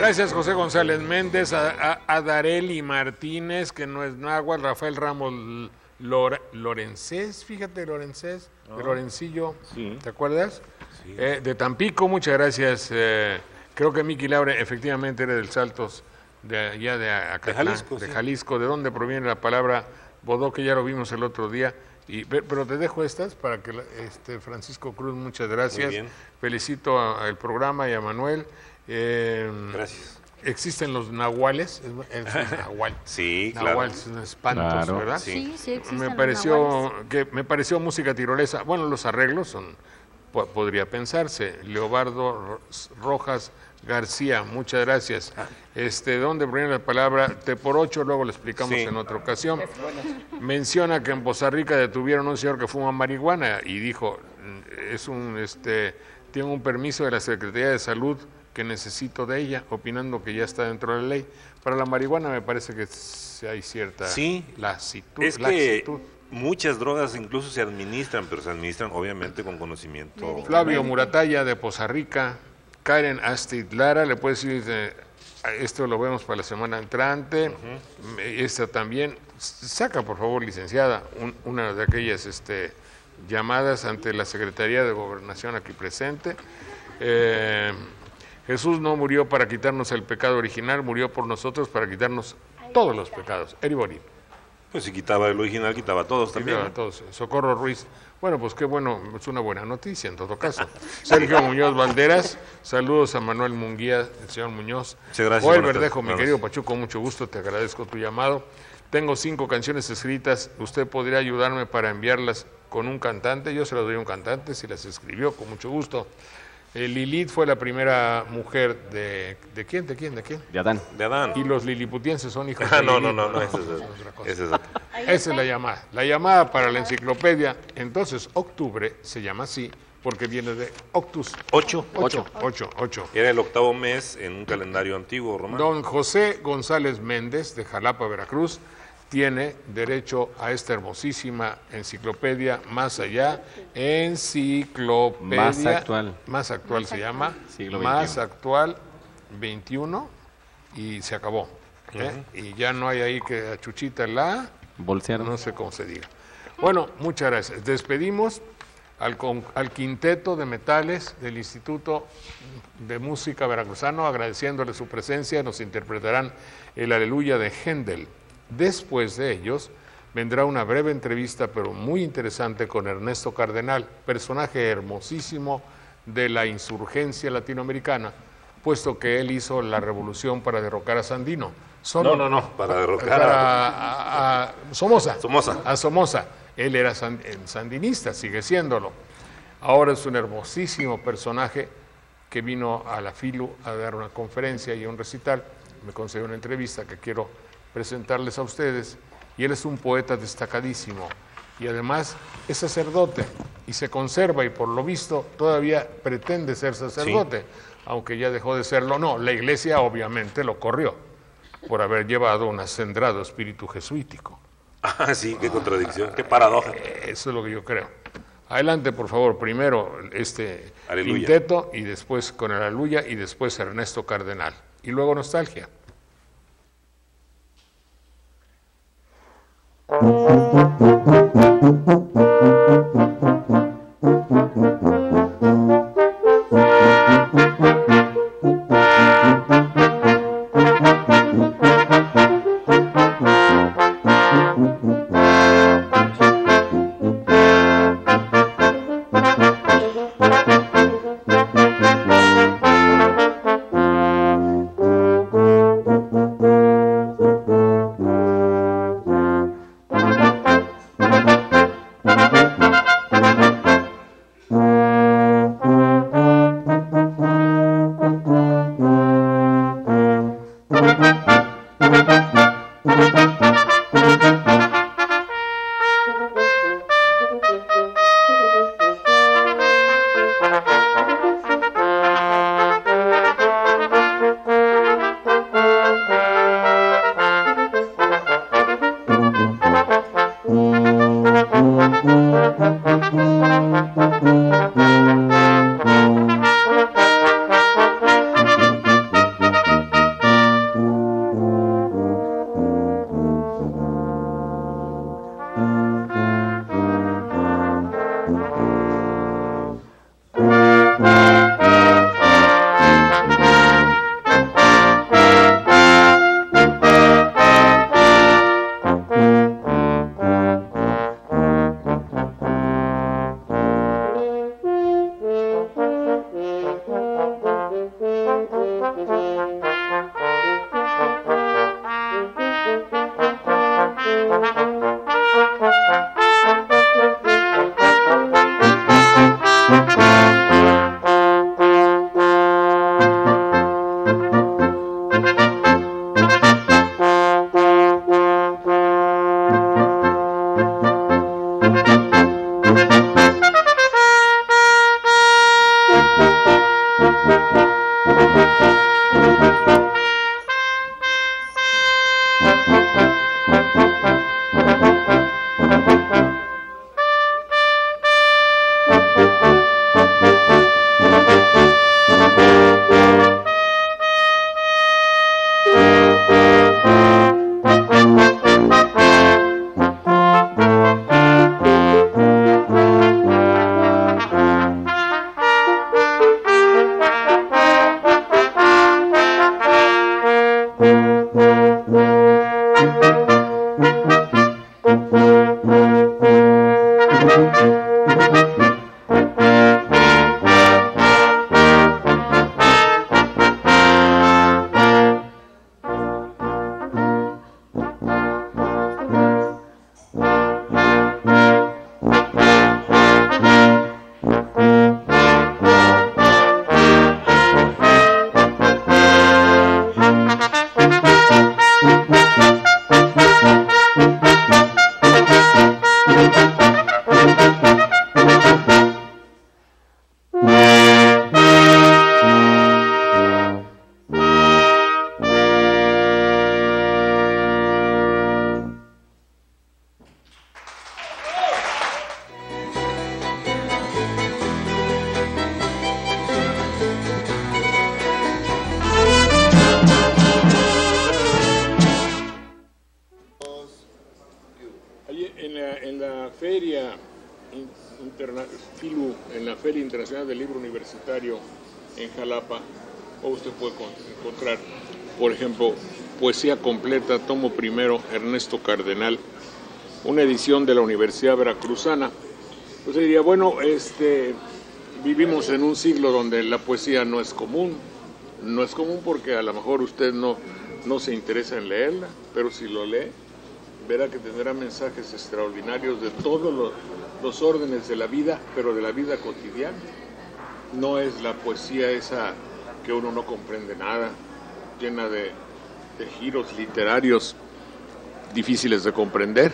Gracias, José González Méndez, a, a, a Dareli Martínez, que no es náhuatl, Rafael Ramos Lore, Lorencés, fíjate, Lorencés, oh. de Lorencillo, sí. ¿Te acuerdas? Sí. Eh, de Tampico, muchas gracias. Eh, creo que Miki Laure efectivamente era del Saltos, de allá de Acatlán, de Jalisco, de, sí. Jalisco, de donde proviene la palabra bodó, que ya lo vimos el otro día. Y, pero te dejo estas para que este Francisco Cruz, muchas gracias. Felicito al programa y a Manuel. Eh, gracias. Existen los nahuales, es, es un nahual. Sí, nahuales, claro. son espantos, claro. ¿verdad? Sí, sí existen me los pareció nahuales. que me pareció música tirolesa. Bueno, los arreglos son po podría pensarse. Leobardo Rojas García, muchas gracias. Este, ¿dónde proviene la palabra te por ocho? Luego lo explicamos sí. en otra ocasión. Menciona que en Poza Rica detuvieron a un señor que fuma marihuana y dijo, es un, este, tiene un permiso de la Secretaría de Salud que necesito de ella, opinando que ya está dentro de la ley. Para la marihuana me parece que hay cierta sí, laxitud. Es que laxitud. Muchas drogas incluso se administran, pero se administran obviamente con conocimiento. Flavio Muratalla de Poza Rica, Karen Astrid Lara, le puedes decir, eh, esto lo vemos para la semana entrante, uh-huh. Esta también, saca por favor, licenciada, un, una de aquellas este, llamadas ante la Secretaría de Gobernación aquí presente. Eh, Jesús no murió para quitarnos el pecado original, murió por nosotros para quitarnos todos los pecados. Eribori. Pues si quitaba el original, quitaba todos también. Quitaba todos. Socorro Ruiz. Bueno, pues qué bueno, es una buena noticia en todo caso. Sergio Muñoz Valderas, saludos a Manuel Munguía, el señor Muñoz. Sí, gracias. Joel Verdejo, mi querido Pachuco, mucho gusto, te agradezco tu llamado. Tengo cinco canciones escritas, ¿usted podría ayudarme para enviarlas con un cantante? Yo se las doy a un cantante, si las escribió, con mucho gusto. Eh, Lilith fue la primera mujer de... ¿De quién? ¿De quién? ¿De quién? De Adán. De Adán. Y los liliputienses son hijos ah, de no, Lilith. no, no, no, esa es, es otra cosa. Esa es, otra. Esa es la llamada. La llamada para la enciclopedia, entonces, octubre, se llama así, porque viene de octus. Ocho. Ocho. Ocho, ocho. Era el octavo mes en un calendario antiguo romano. Don José González Méndez, de Jalapa, Veracruz, tiene derecho a esta hermosísima enciclopedia Más Allá, enciclopedia más actual, más actual se llama, Más Actual veintiuno, y se acabó. ¿eh? Uh-huh. Y ya no hay ahí que a Chuchita la bolsear, no sé cómo se diga. Bueno, muchas gracias. Despedimos al, al quinteto de metales del Instituto de Música Veracruzano, agradeciéndole su presencia. Nos interpretarán el Aleluya de Händel. Después de ellos vendrá una breve entrevista, pero muy interesante, con Ernesto Cardenal, personaje hermosísimo de la insurgencia latinoamericana, puesto que él hizo la revolución para derrocar a Sandino. Solo, no, no, no, para derrocar para, a, a Somoza. Somoza. A Somoza. Él era sand, sandinista, sigue siéndolo. Ahora es un hermosísimo personaje que vino a la FILU a dar una conferencia y un recital. Me concedió una entrevista que quiero presentarles a ustedes, y él es un poeta destacadísimo y además es sacerdote y se conserva, y por lo visto todavía pretende ser sacerdote, sí. Aunque ya dejó de serlo. No, la iglesia obviamente lo corrió por haber llevado un acendrado espíritu jesuítico. Ah, sí, qué contradicción, ah, qué paradoja. Eso es lo que yo creo. Adelante, por favor, primero este Aleluya. Quinteto, y después con el Aleluya, y después Ernesto Cardenal, y luego Nostalgia. Oye, en la, en la feria interna, Filu, en la Feria Internacional del Libro Universitario en Jalapa, usted puede encontrar, por ejemplo, Poesía Completa, tomo primero, Ernesto Cardenal, una edición de la Universidad Veracruzana. Pues diría, bueno, este, vivimos en un siglo donde la poesía no es común, no es común porque a lo mejor usted no, no se interesa en leerla, pero si lo lee, verá que tendrá mensajes extraordinarios de todos los, los órdenes de la vida, pero de la vida cotidiana. No es la poesía esa que uno no comprende nada, llena de, de giros literarios difíciles de comprender.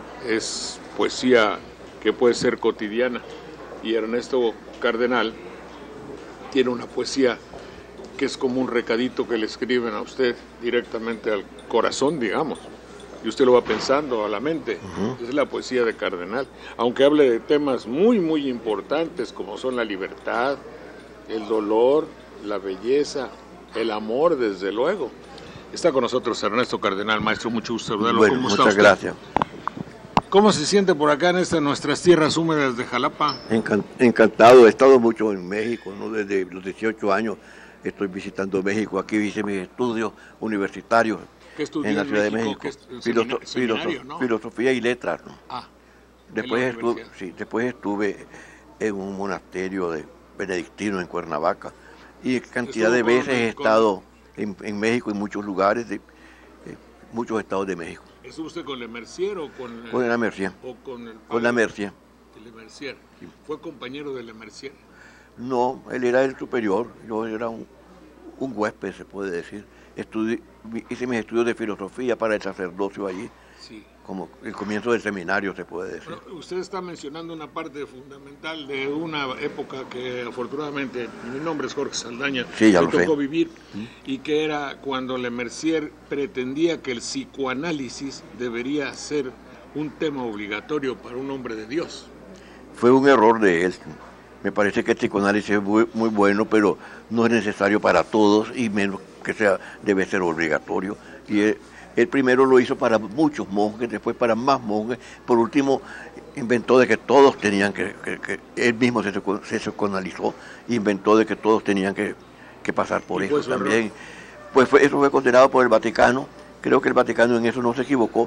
Es poesía que puede ser cotidiana. Y Ernesto Cardenal tiene una poesía que es como un recadito que le escriben a usted directamente al corazón, digamos. Y usted lo va pensando a la mente. Uh-huh. Es la poesía de Cardenal. Aunque hable de temas muy, muy importantes como son la libertad, el dolor, la belleza, el amor, desde luego. Está con nosotros Ernesto Cardenal. Maestro, mucho gusto saludarlo. Bueno, ¿Cómo muchas está usted? Gracias. ¿Cómo se siente por acá en estas nuestras tierras húmedas de Jalapa? Encantado, he estado mucho en México, ¿no? Desde los dieciocho años estoy visitando México. Aquí hice mis estudios universitarios. ¿Qué estudió en la en Ciudad México? de México? Es Filoso seminario, filoso ¿no? Filosofía y letras, ¿no? Ah, después, estuve, sí, después estuve en un monasterio de benedictino en Cuernavaca y cantidad de veces con, he estado en, en México, en muchos lugares, de, de muchos estados de México. ¿Estuvo usted con Le Mercier o con... Con la Mercier. O con el con la Mercier. Le Mercier. Sí. ¿Fue compañero de Le Mercier? No, él era el superior, yo era un, un huésped, se puede decir. Estudi hice mis estudios de filosofía para el sacerdocio allí, sí. Como el comienzo del seminario, se puede decir. Bueno, usted está mencionando una parte fundamental de una época que afortunadamente, mi nombre es Jorge Saldaña, sí, ya me lo tocó sé. vivir, ¿Mm? Y que era cuando Le Mercier pretendía que el psicoanálisis debería ser un tema obligatorio para un hombre de Dios. Fue un error de él. Me parece que el psicoanálisis es muy, muy bueno, pero no es necesario para todos y menos que sea debe ser obligatorio. Y él, él primero lo hizo para muchos monjes, después para más monjes. Por último, inventó de que todos tenían que, que, que él mismo se, se psicoanalizó, inventó de que todos tenían que, que pasar por eso también. Error. Pues fue, eso fue condenado por el Vaticano. Creo que el Vaticano en eso no se equivocó,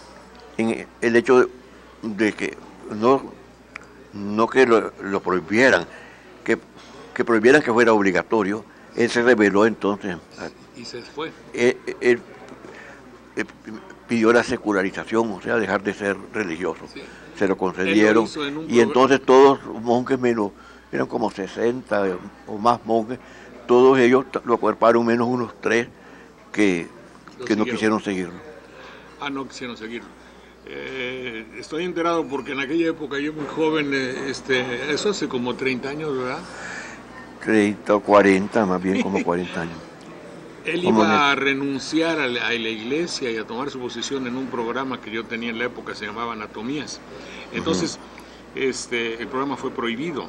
en el hecho de, de que no, no que lo, lo prohibieran, que, que prohibieran que fuera obligatorio. Él se rebeló entonces. Y se fue. Él, él, él pidió la secularización, o sea, dejar de ser religioso. Sí. Se lo concedieron. Lo y entonces todos los monjes menos, eran como sesenta o más monjes, todos ellos lo acuerparon menos unos tres que, que no quisieron seguirlo. Ah, no quisieron seguirlo. Eh, estoy enterado porque en aquella época yo muy joven, eh, este, eso hace como treinta años, ¿verdad? treinta o cuarenta, más bien como cuarenta años. Él iba a renunciar a la, a la iglesia y a tomar su posición en un programa que yo tenía en la época, se llamaba Anatomías. Entonces, uh-huh. este, el programa fue prohibido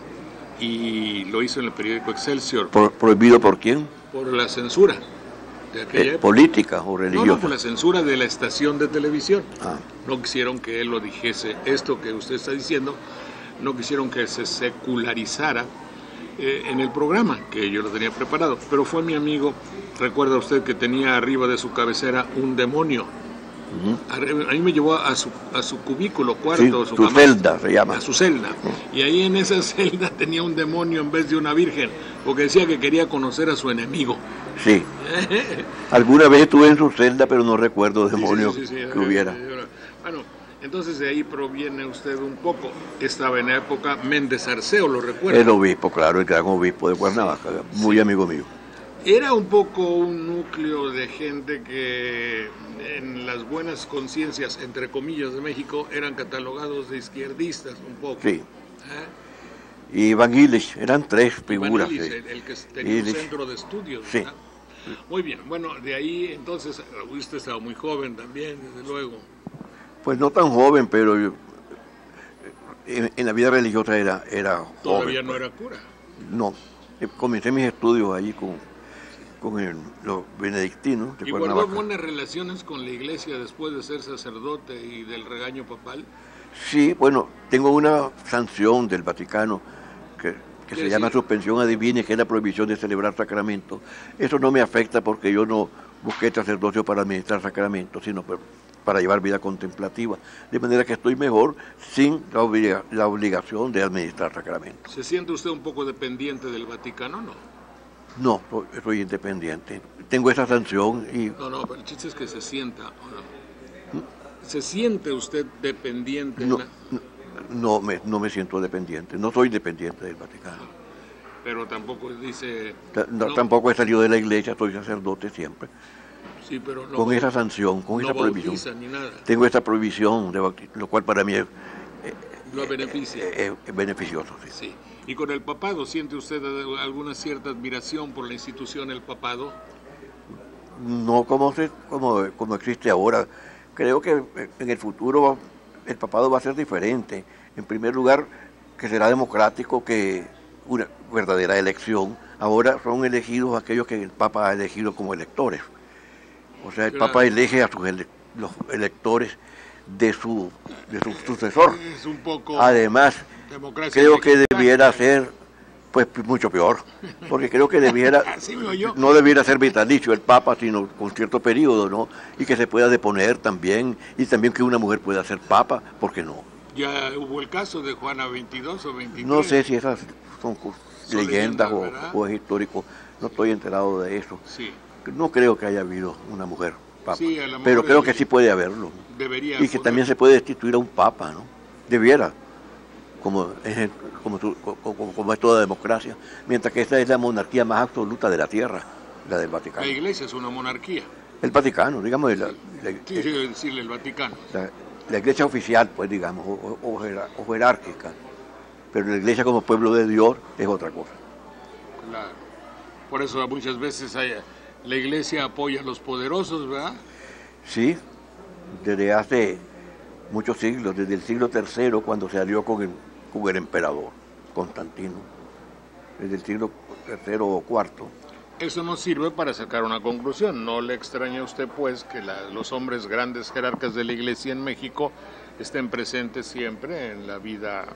y lo hizo en el periódico Excelsior. ¿Por, ¿Prohibido por quién? Por la censura de aquella eh, ¿Política o religiosa? No, no, por la censura de la estación de televisión. Ah. No quisieron que él lo dijese. Esto que usted está diciendo, no quisieron que se secularizara Eh, en el programa, que yo lo tenía preparado, pero fue mi amigo, recuerda usted que tenía arriba de su cabecera un demonio. Uh-huh. Ahí me llevó a su, a su cubículo, cuarto, sí, su, su mamá, celda se llama. A su celda. Uh-huh. Y ahí en esa celda tenía un demonio en vez de una virgen, porque decía que quería conocer a su enemigo. Sí. Alguna vez estuve en su celda, pero no recuerdo demonio sí, sí, sí, sí, que hubiera. Bueno, entonces de ahí proviene usted un poco. Estaba en la época Méndez Arceo, ¿lo recuerda? El obispo, claro, el gran obispo de Cuernavaca, muy sí. amigo mío. Era un poco un núcleo de gente que en las buenas conciencias, entre comillas, de México, eran catalogados de izquierdistas un poco. Sí. ¿Eh? Y Van Illich, eran tres figuras. Van Illich, el, el que tenía Illich. Un centro de estudios, ¿verdad? Sí. Muy bien, bueno, de ahí entonces, usted estaba muy joven también, desde luego. Pues no tan joven, pero yo, en, en la vida religiosa era, era Todavía joven. no era cura. No, comencé mis estudios allí con, con el, los benedictinos de ¿Y guardó Cuernavaca. buenas relaciones con la iglesia después de ser sacerdote y del regaño papal? Sí, bueno, tengo una sanción del Vaticano que, que se decir? llama suspensión adivine, que es la prohibición de celebrar sacramentos. Eso no me afecta porque yo no busqué sacerdocio para administrar sacramentos, sino para, para llevar vida contemplativa. De manera que estoy mejor sin la, obliga, la obligación de administrar sacramentos. ¿Se siente usted un poco dependiente del Vaticano o no? No, soy, soy independiente. Tengo esa sanción y... No, no, pero el chiste es que se sienta, ¿o no? ¿Se siente usted dependiente? No, la... no, no, me, no me siento dependiente, no soy dependiente del Vaticano. Pero tampoco dice... No, no, tampoco he salido de la iglesia, soy sacerdote siempre. Sí, pero no, Con esa sanción, con no esa prohibición. bautiza ni nada. Tengo esta prohibición de bautizo, lo cual para mí es, Lo beneficia. es, es beneficioso. Sí. Sí. ¿Y con el papado siente usted alguna cierta admiración por la institución el papado? No como, se, como, como existe ahora. Creo que en el futuro el papado va a ser diferente. En primer lugar, que será democrático, que una verdadera elección. Ahora son elegidos aquellos que el Papa ha elegido como electores. O sea, el Claro. Papa elige a sus ele los electores de su, de su sucesor. Es un poco... Además, democracia creo que mexicana. debiera ser pues mucho peor, porque creo que debiera, Así veo yo. no debiera ser vitalicio el Papa, sino con cierto periodo, ¿no? Y que se pueda deponer también, y también que una mujer pueda ser Papa, ¿por qué no? Ya hubo el caso de Juana veintidós o veintitrés. No sé si esas son Son leyendas leyendas, o, ¿verdad? o es histórico, no estoy enterado de eso. Sí, No creo que haya habido una mujer Papa, Sí, a lo pero mejor creo el- que sí puede haberlo. debería. Y que poder- también se puede destituir a un Papa, ¿no? Debiera, como es, como, su- como, como es toda democracia, mientras que esta es la monarquía más absoluta de la tierra, la del Vaticano. La iglesia es una monarquía. El Vaticano, digamos, la, la- Sí, quiero decirle el Vaticano. la- la iglesia oficial, pues digamos, o, o- o jerar- o jerárquica, pero la iglesia como pueblo de Dios es otra cosa. Claro. Por eso muchas veces hay- la iglesia apoya a los poderosos, ¿verdad? Sí, desde hace muchos siglos, desde el siglo tercero, cuando se alió con el, con el emperador Constantino, desde el siglo tercero o cuarto. Eso nos sirve para sacar una conclusión. No le extraña a usted, pues, que la- los hombres grandes jerarcas de la iglesia en México estén presentes siempre en la vida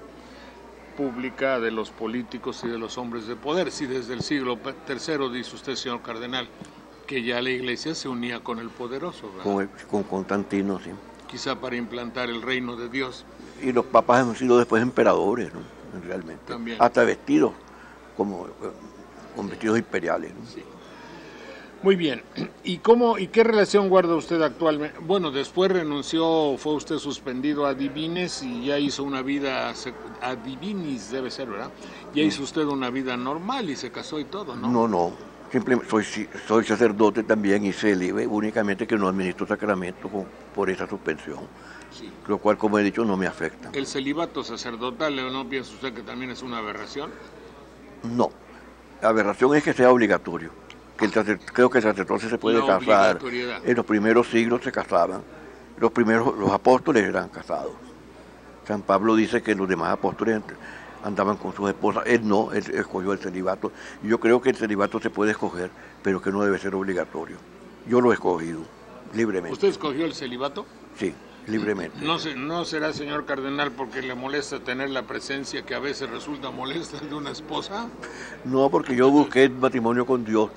pública de los políticos y de los hombres de poder. Si desde el siglo tercero, dice usted, señor cardenal, que ya la iglesia se unía con el poderoso, ¿verdad? Con, el- con Constantino, sí. Quizá para implantar el reino de Dios. Y los papas han sido después emperadores, ¿no? Realmente. También. Hasta vestidos, como eh, con vestidos imperiales, ¿no? Sí. Muy bien. ¿Y cómo y qué relación guarda usted actualmente? Bueno, después renunció, fue usted suspendido a Divines y ya hizo una vida sec- a Divinis debe ser, ¿verdad? Ya hizo usted una vida normal y se casó y todo, ¿no? No, no. Simplemente soy, sí, soy sacerdote también y célibe, únicamente que no administro sacramento con- por esa suspensión. Sí. Lo cual, como he dicho, no me afecta. El celibato sacerdotal, ¿no piensa usted que también es una aberración? No. La aberración es que sea obligatorio. Que el sacer- creo que el sacerdote se puede La casar. obligatoriedad. En los primeros siglos se casaban. Los primeros, los apóstoles eran casados. San Pablo dice que los demás apóstoles andaban con sus esposas. Él no, él escogió el celibato. Y yo creo que el celibato se puede escoger, pero que no debe ser obligatorio. Yo lo he escogido, libremente. ¿Usted escogió el celibato? Sí, libremente. No, se, no será, señor cardenal, porque le molesta tener la presencia que a veces resulta molesta de una esposa. No, porque yo busqué el matrimonio con Dios.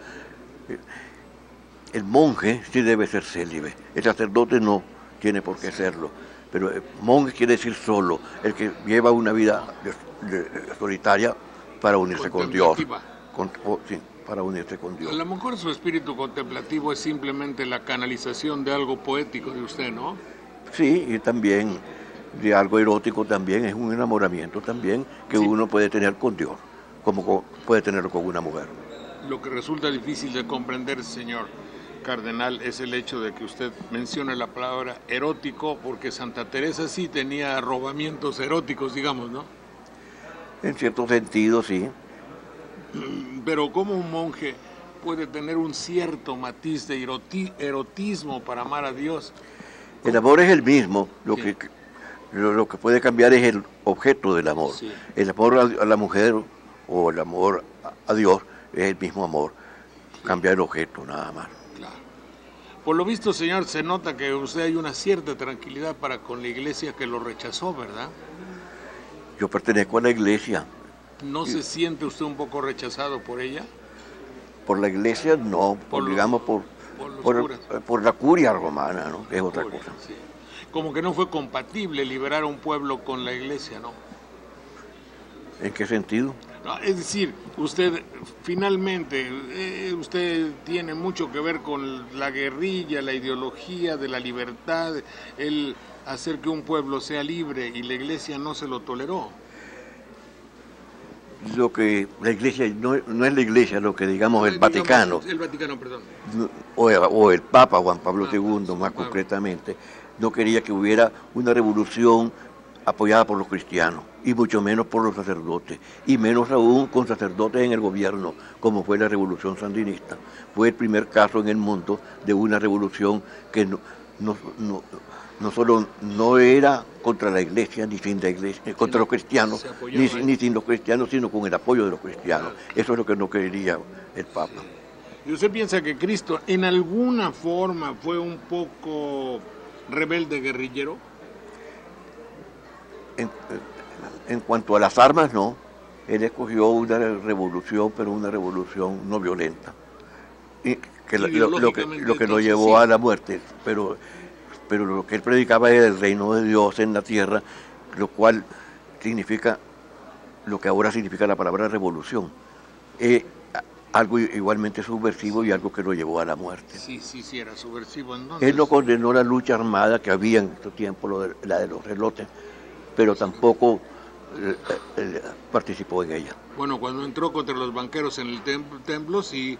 El monje sí debe ser célibe. El sacerdote no tiene por qué serlo. Pero el monje quiere decir solo, el que lleva una vida de- de- solitaria para unirse con Dios. Contemplativa. Con- o- sí, para unirse con A Dios. lo mejor su espíritu contemplativo es simplemente la canalización de algo poético de usted, ¿no? Sí, y también de algo erótico también, es un enamoramiento también que Sí. uno puede tener con Dios, como co- puede tenerlo con una mujer. Lo que resulta difícil de comprender, señor cardenal, es el hecho de que usted mencione la palabra erótico, porque Santa Teresa sí tenía arrobamientos eróticos, digamos, ¿no? En cierto sentido, sí. Pero ¿cómo un monje puede tener un cierto matiz de eroti- erotismo para amar a Dios? El amor es el mismo, lo, Sí. que, lo, lo que puede cambiar es el objeto del amor. Sí. El amor a, a la mujer o el amor a, a Dios es el mismo amor. cambiar el objeto, nada más. Claro. Por lo visto, señor, se nota que usted hay una cierta tranquilidad para con la iglesia que lo rechazó, ¿verdad? Yo pertenezco a la iglesia. ¿No se siente usted un poco rechazado por ella? Por la iglesia no, por, Por los- digamos por, por los por, curas. por la curia romana, ¿no? Que es otra Curia, cosa. sí. Como que no fue compatible liberar a un pueblo con la iglesia, ¿no? ¿En qué sentido? No, es decir, usted finalmente, eh, usted tiene mucho que ver con la guerrilla, la ideología de la libertad, el hacer que un pueblo sea libre y la iglesia no se lo toleró. Lo que la iglesia, no, no es la iglesia, lo que digamos el Eh, Vaticano, digamos, el Vaticano, perdón. o el, o el Papa Juan Pablo Ah, segundo Juan más Pablo. concretamente, no quería que hubiera una revolución apoyada por los cristianos, y mucho menos por los sacerdotes, y menos aún con sacerdotes en el gobierno, como fue la revolución sandinista. Fue el primer caso en el mundo de una revolución que no, no, no, no solo no era contra la iglesia, ni sin la iglesia, contra los cristianos, se apoyaba, ni, ¿eh? ni sin los cristianos, sino con el apoyo de los cristianos. Eso es lo que no quería el Papa. ¿Y usted piensa que Cristo en alguna forma fue un poco rebelde guerrillero? En, en cuanto a las armas, no. Él escogió una revolución, pero una revolución no violenta. Y que lo, lo- lo que, lo que lo Ideológicamente, llevó entonces, a la muerte. Pero, pero lo que él predicaba era el reino de Dios en la tierra, lo cual significa lo que ahora significa la palabra revolución. Eh, algo igualmente subversivo y algo que lo llevó a la muerte. Sí, sí, sí, era subversivo entonces. Él no condenó la lucha armada que había en estos tiempos, lo de- la de los relotes, pero tampoco eh, eh, participó en ella. Bueno, cuando entró contra los banqueros en el tem- templo, sí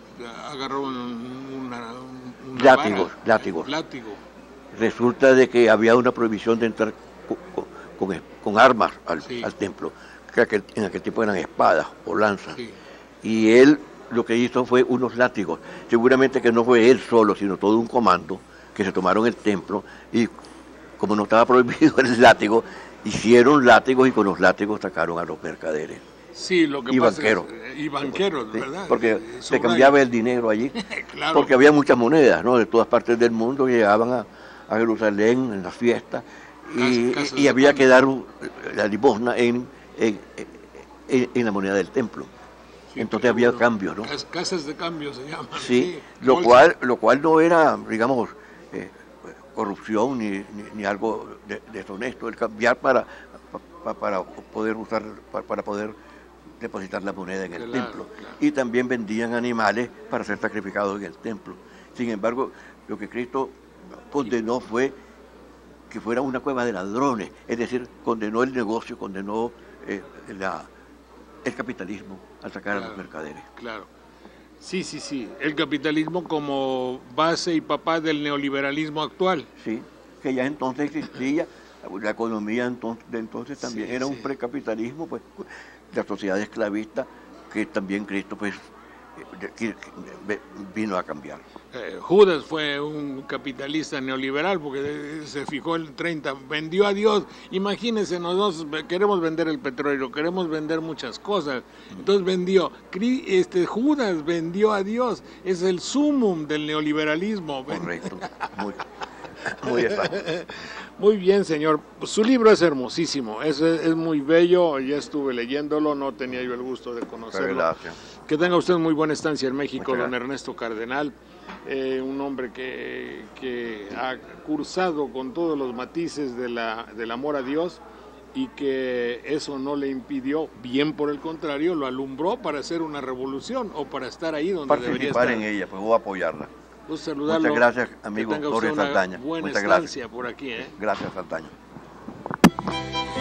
agarró un- una, una Látigos, vara, látigos. látigo. Resulta de que había una prohibición de entrar co- co- con, es- con armas al, Sí. al templo, que aquel- en aquel tiempo eran espadas o lanzas. Sí. Y él lo que hizo fue unos látigos. Seguramente que no fue él solo, sino todo un comando que se tomaron el templo y como no estaba prohibido el látigo, hicieron látigos y con los látigos sacaron a los mercaderes. Sí, lo que Y pasa banqueros. es, eh, y banqueros, Sí, ¿verdad? porque Eh, se subrayo. cambiaba el dinero allí, Claro. porque había muchas monedas, ¿no? De todas partes del mundo llegaban a, a Jerusalén en las fiestas y, Cas- casas y de había cambio. que dar un- la limosna en, en, en- en la moneda del templo. Sí, Entonces pero había bueno, cambios, ¿no? cas- Casas de cambio se llaman. Sí, lo bolsas. cual, lo cual no era, digamos, eh, corrupción ni, ni, ni algo de- deshonesto, el cambiar para, pa- para poder usar, pa- para poder depositar la moneda en el Claro, templo. claro. Y también vendían animales para ser sacrificados en el templo. Sin embargo, lo que Cristo condenó fue que fuera una cueva de ladrones, es decir, condenó el negocio, condenó eh, la, el capitalismo al sacar a Claro. los mercaderes. Claro. Sí, sí, sí. El capitalismo como base y papá del neoliberalismo actual. Sí, que ya entonces existía, la economía entonces, de entonces también Sí, era un sí. precapitalismo, pues la sociedad esclavista que también Cristo pues eh, que- que vino a cambiar. Eh, Judas fue un capitalista neoliberal porque eh, se fijó el treinta, vendió a Dios. Imagínense, nosotros ve- queremos vender el petróleo, queremos vender muchas cosas. Entonces vendió. Cri- Este, Judas vendió a Dios. Es el sumum del neoliberalismo. Correcto. Muy, muy exacto. Muy bien, señor. Su libro es hermosísimo, es, es muy bello, ya estuve leyéndolo, no tenía yo el gusto de Muchas conocerlo. gracias. Que tenga usted muy buena estancia en México, Muchas don gracias. Ernesto Cardenal, eh, un hombre que, que ha cursado con todos los matices de la, del amor a Dios y que eso no le impidió, bien por el contrario, lo alumbró para hacer una revolución o para estar ahí donde debería estar. Participar en ella, pues o apoyarla. Pues saludarlo. Muchas gracias, Que amigo tenga Jorge usted una Saldaña. buena Muchas estancia gracias. por aquí, ¿eh? Gracias, Saldaña.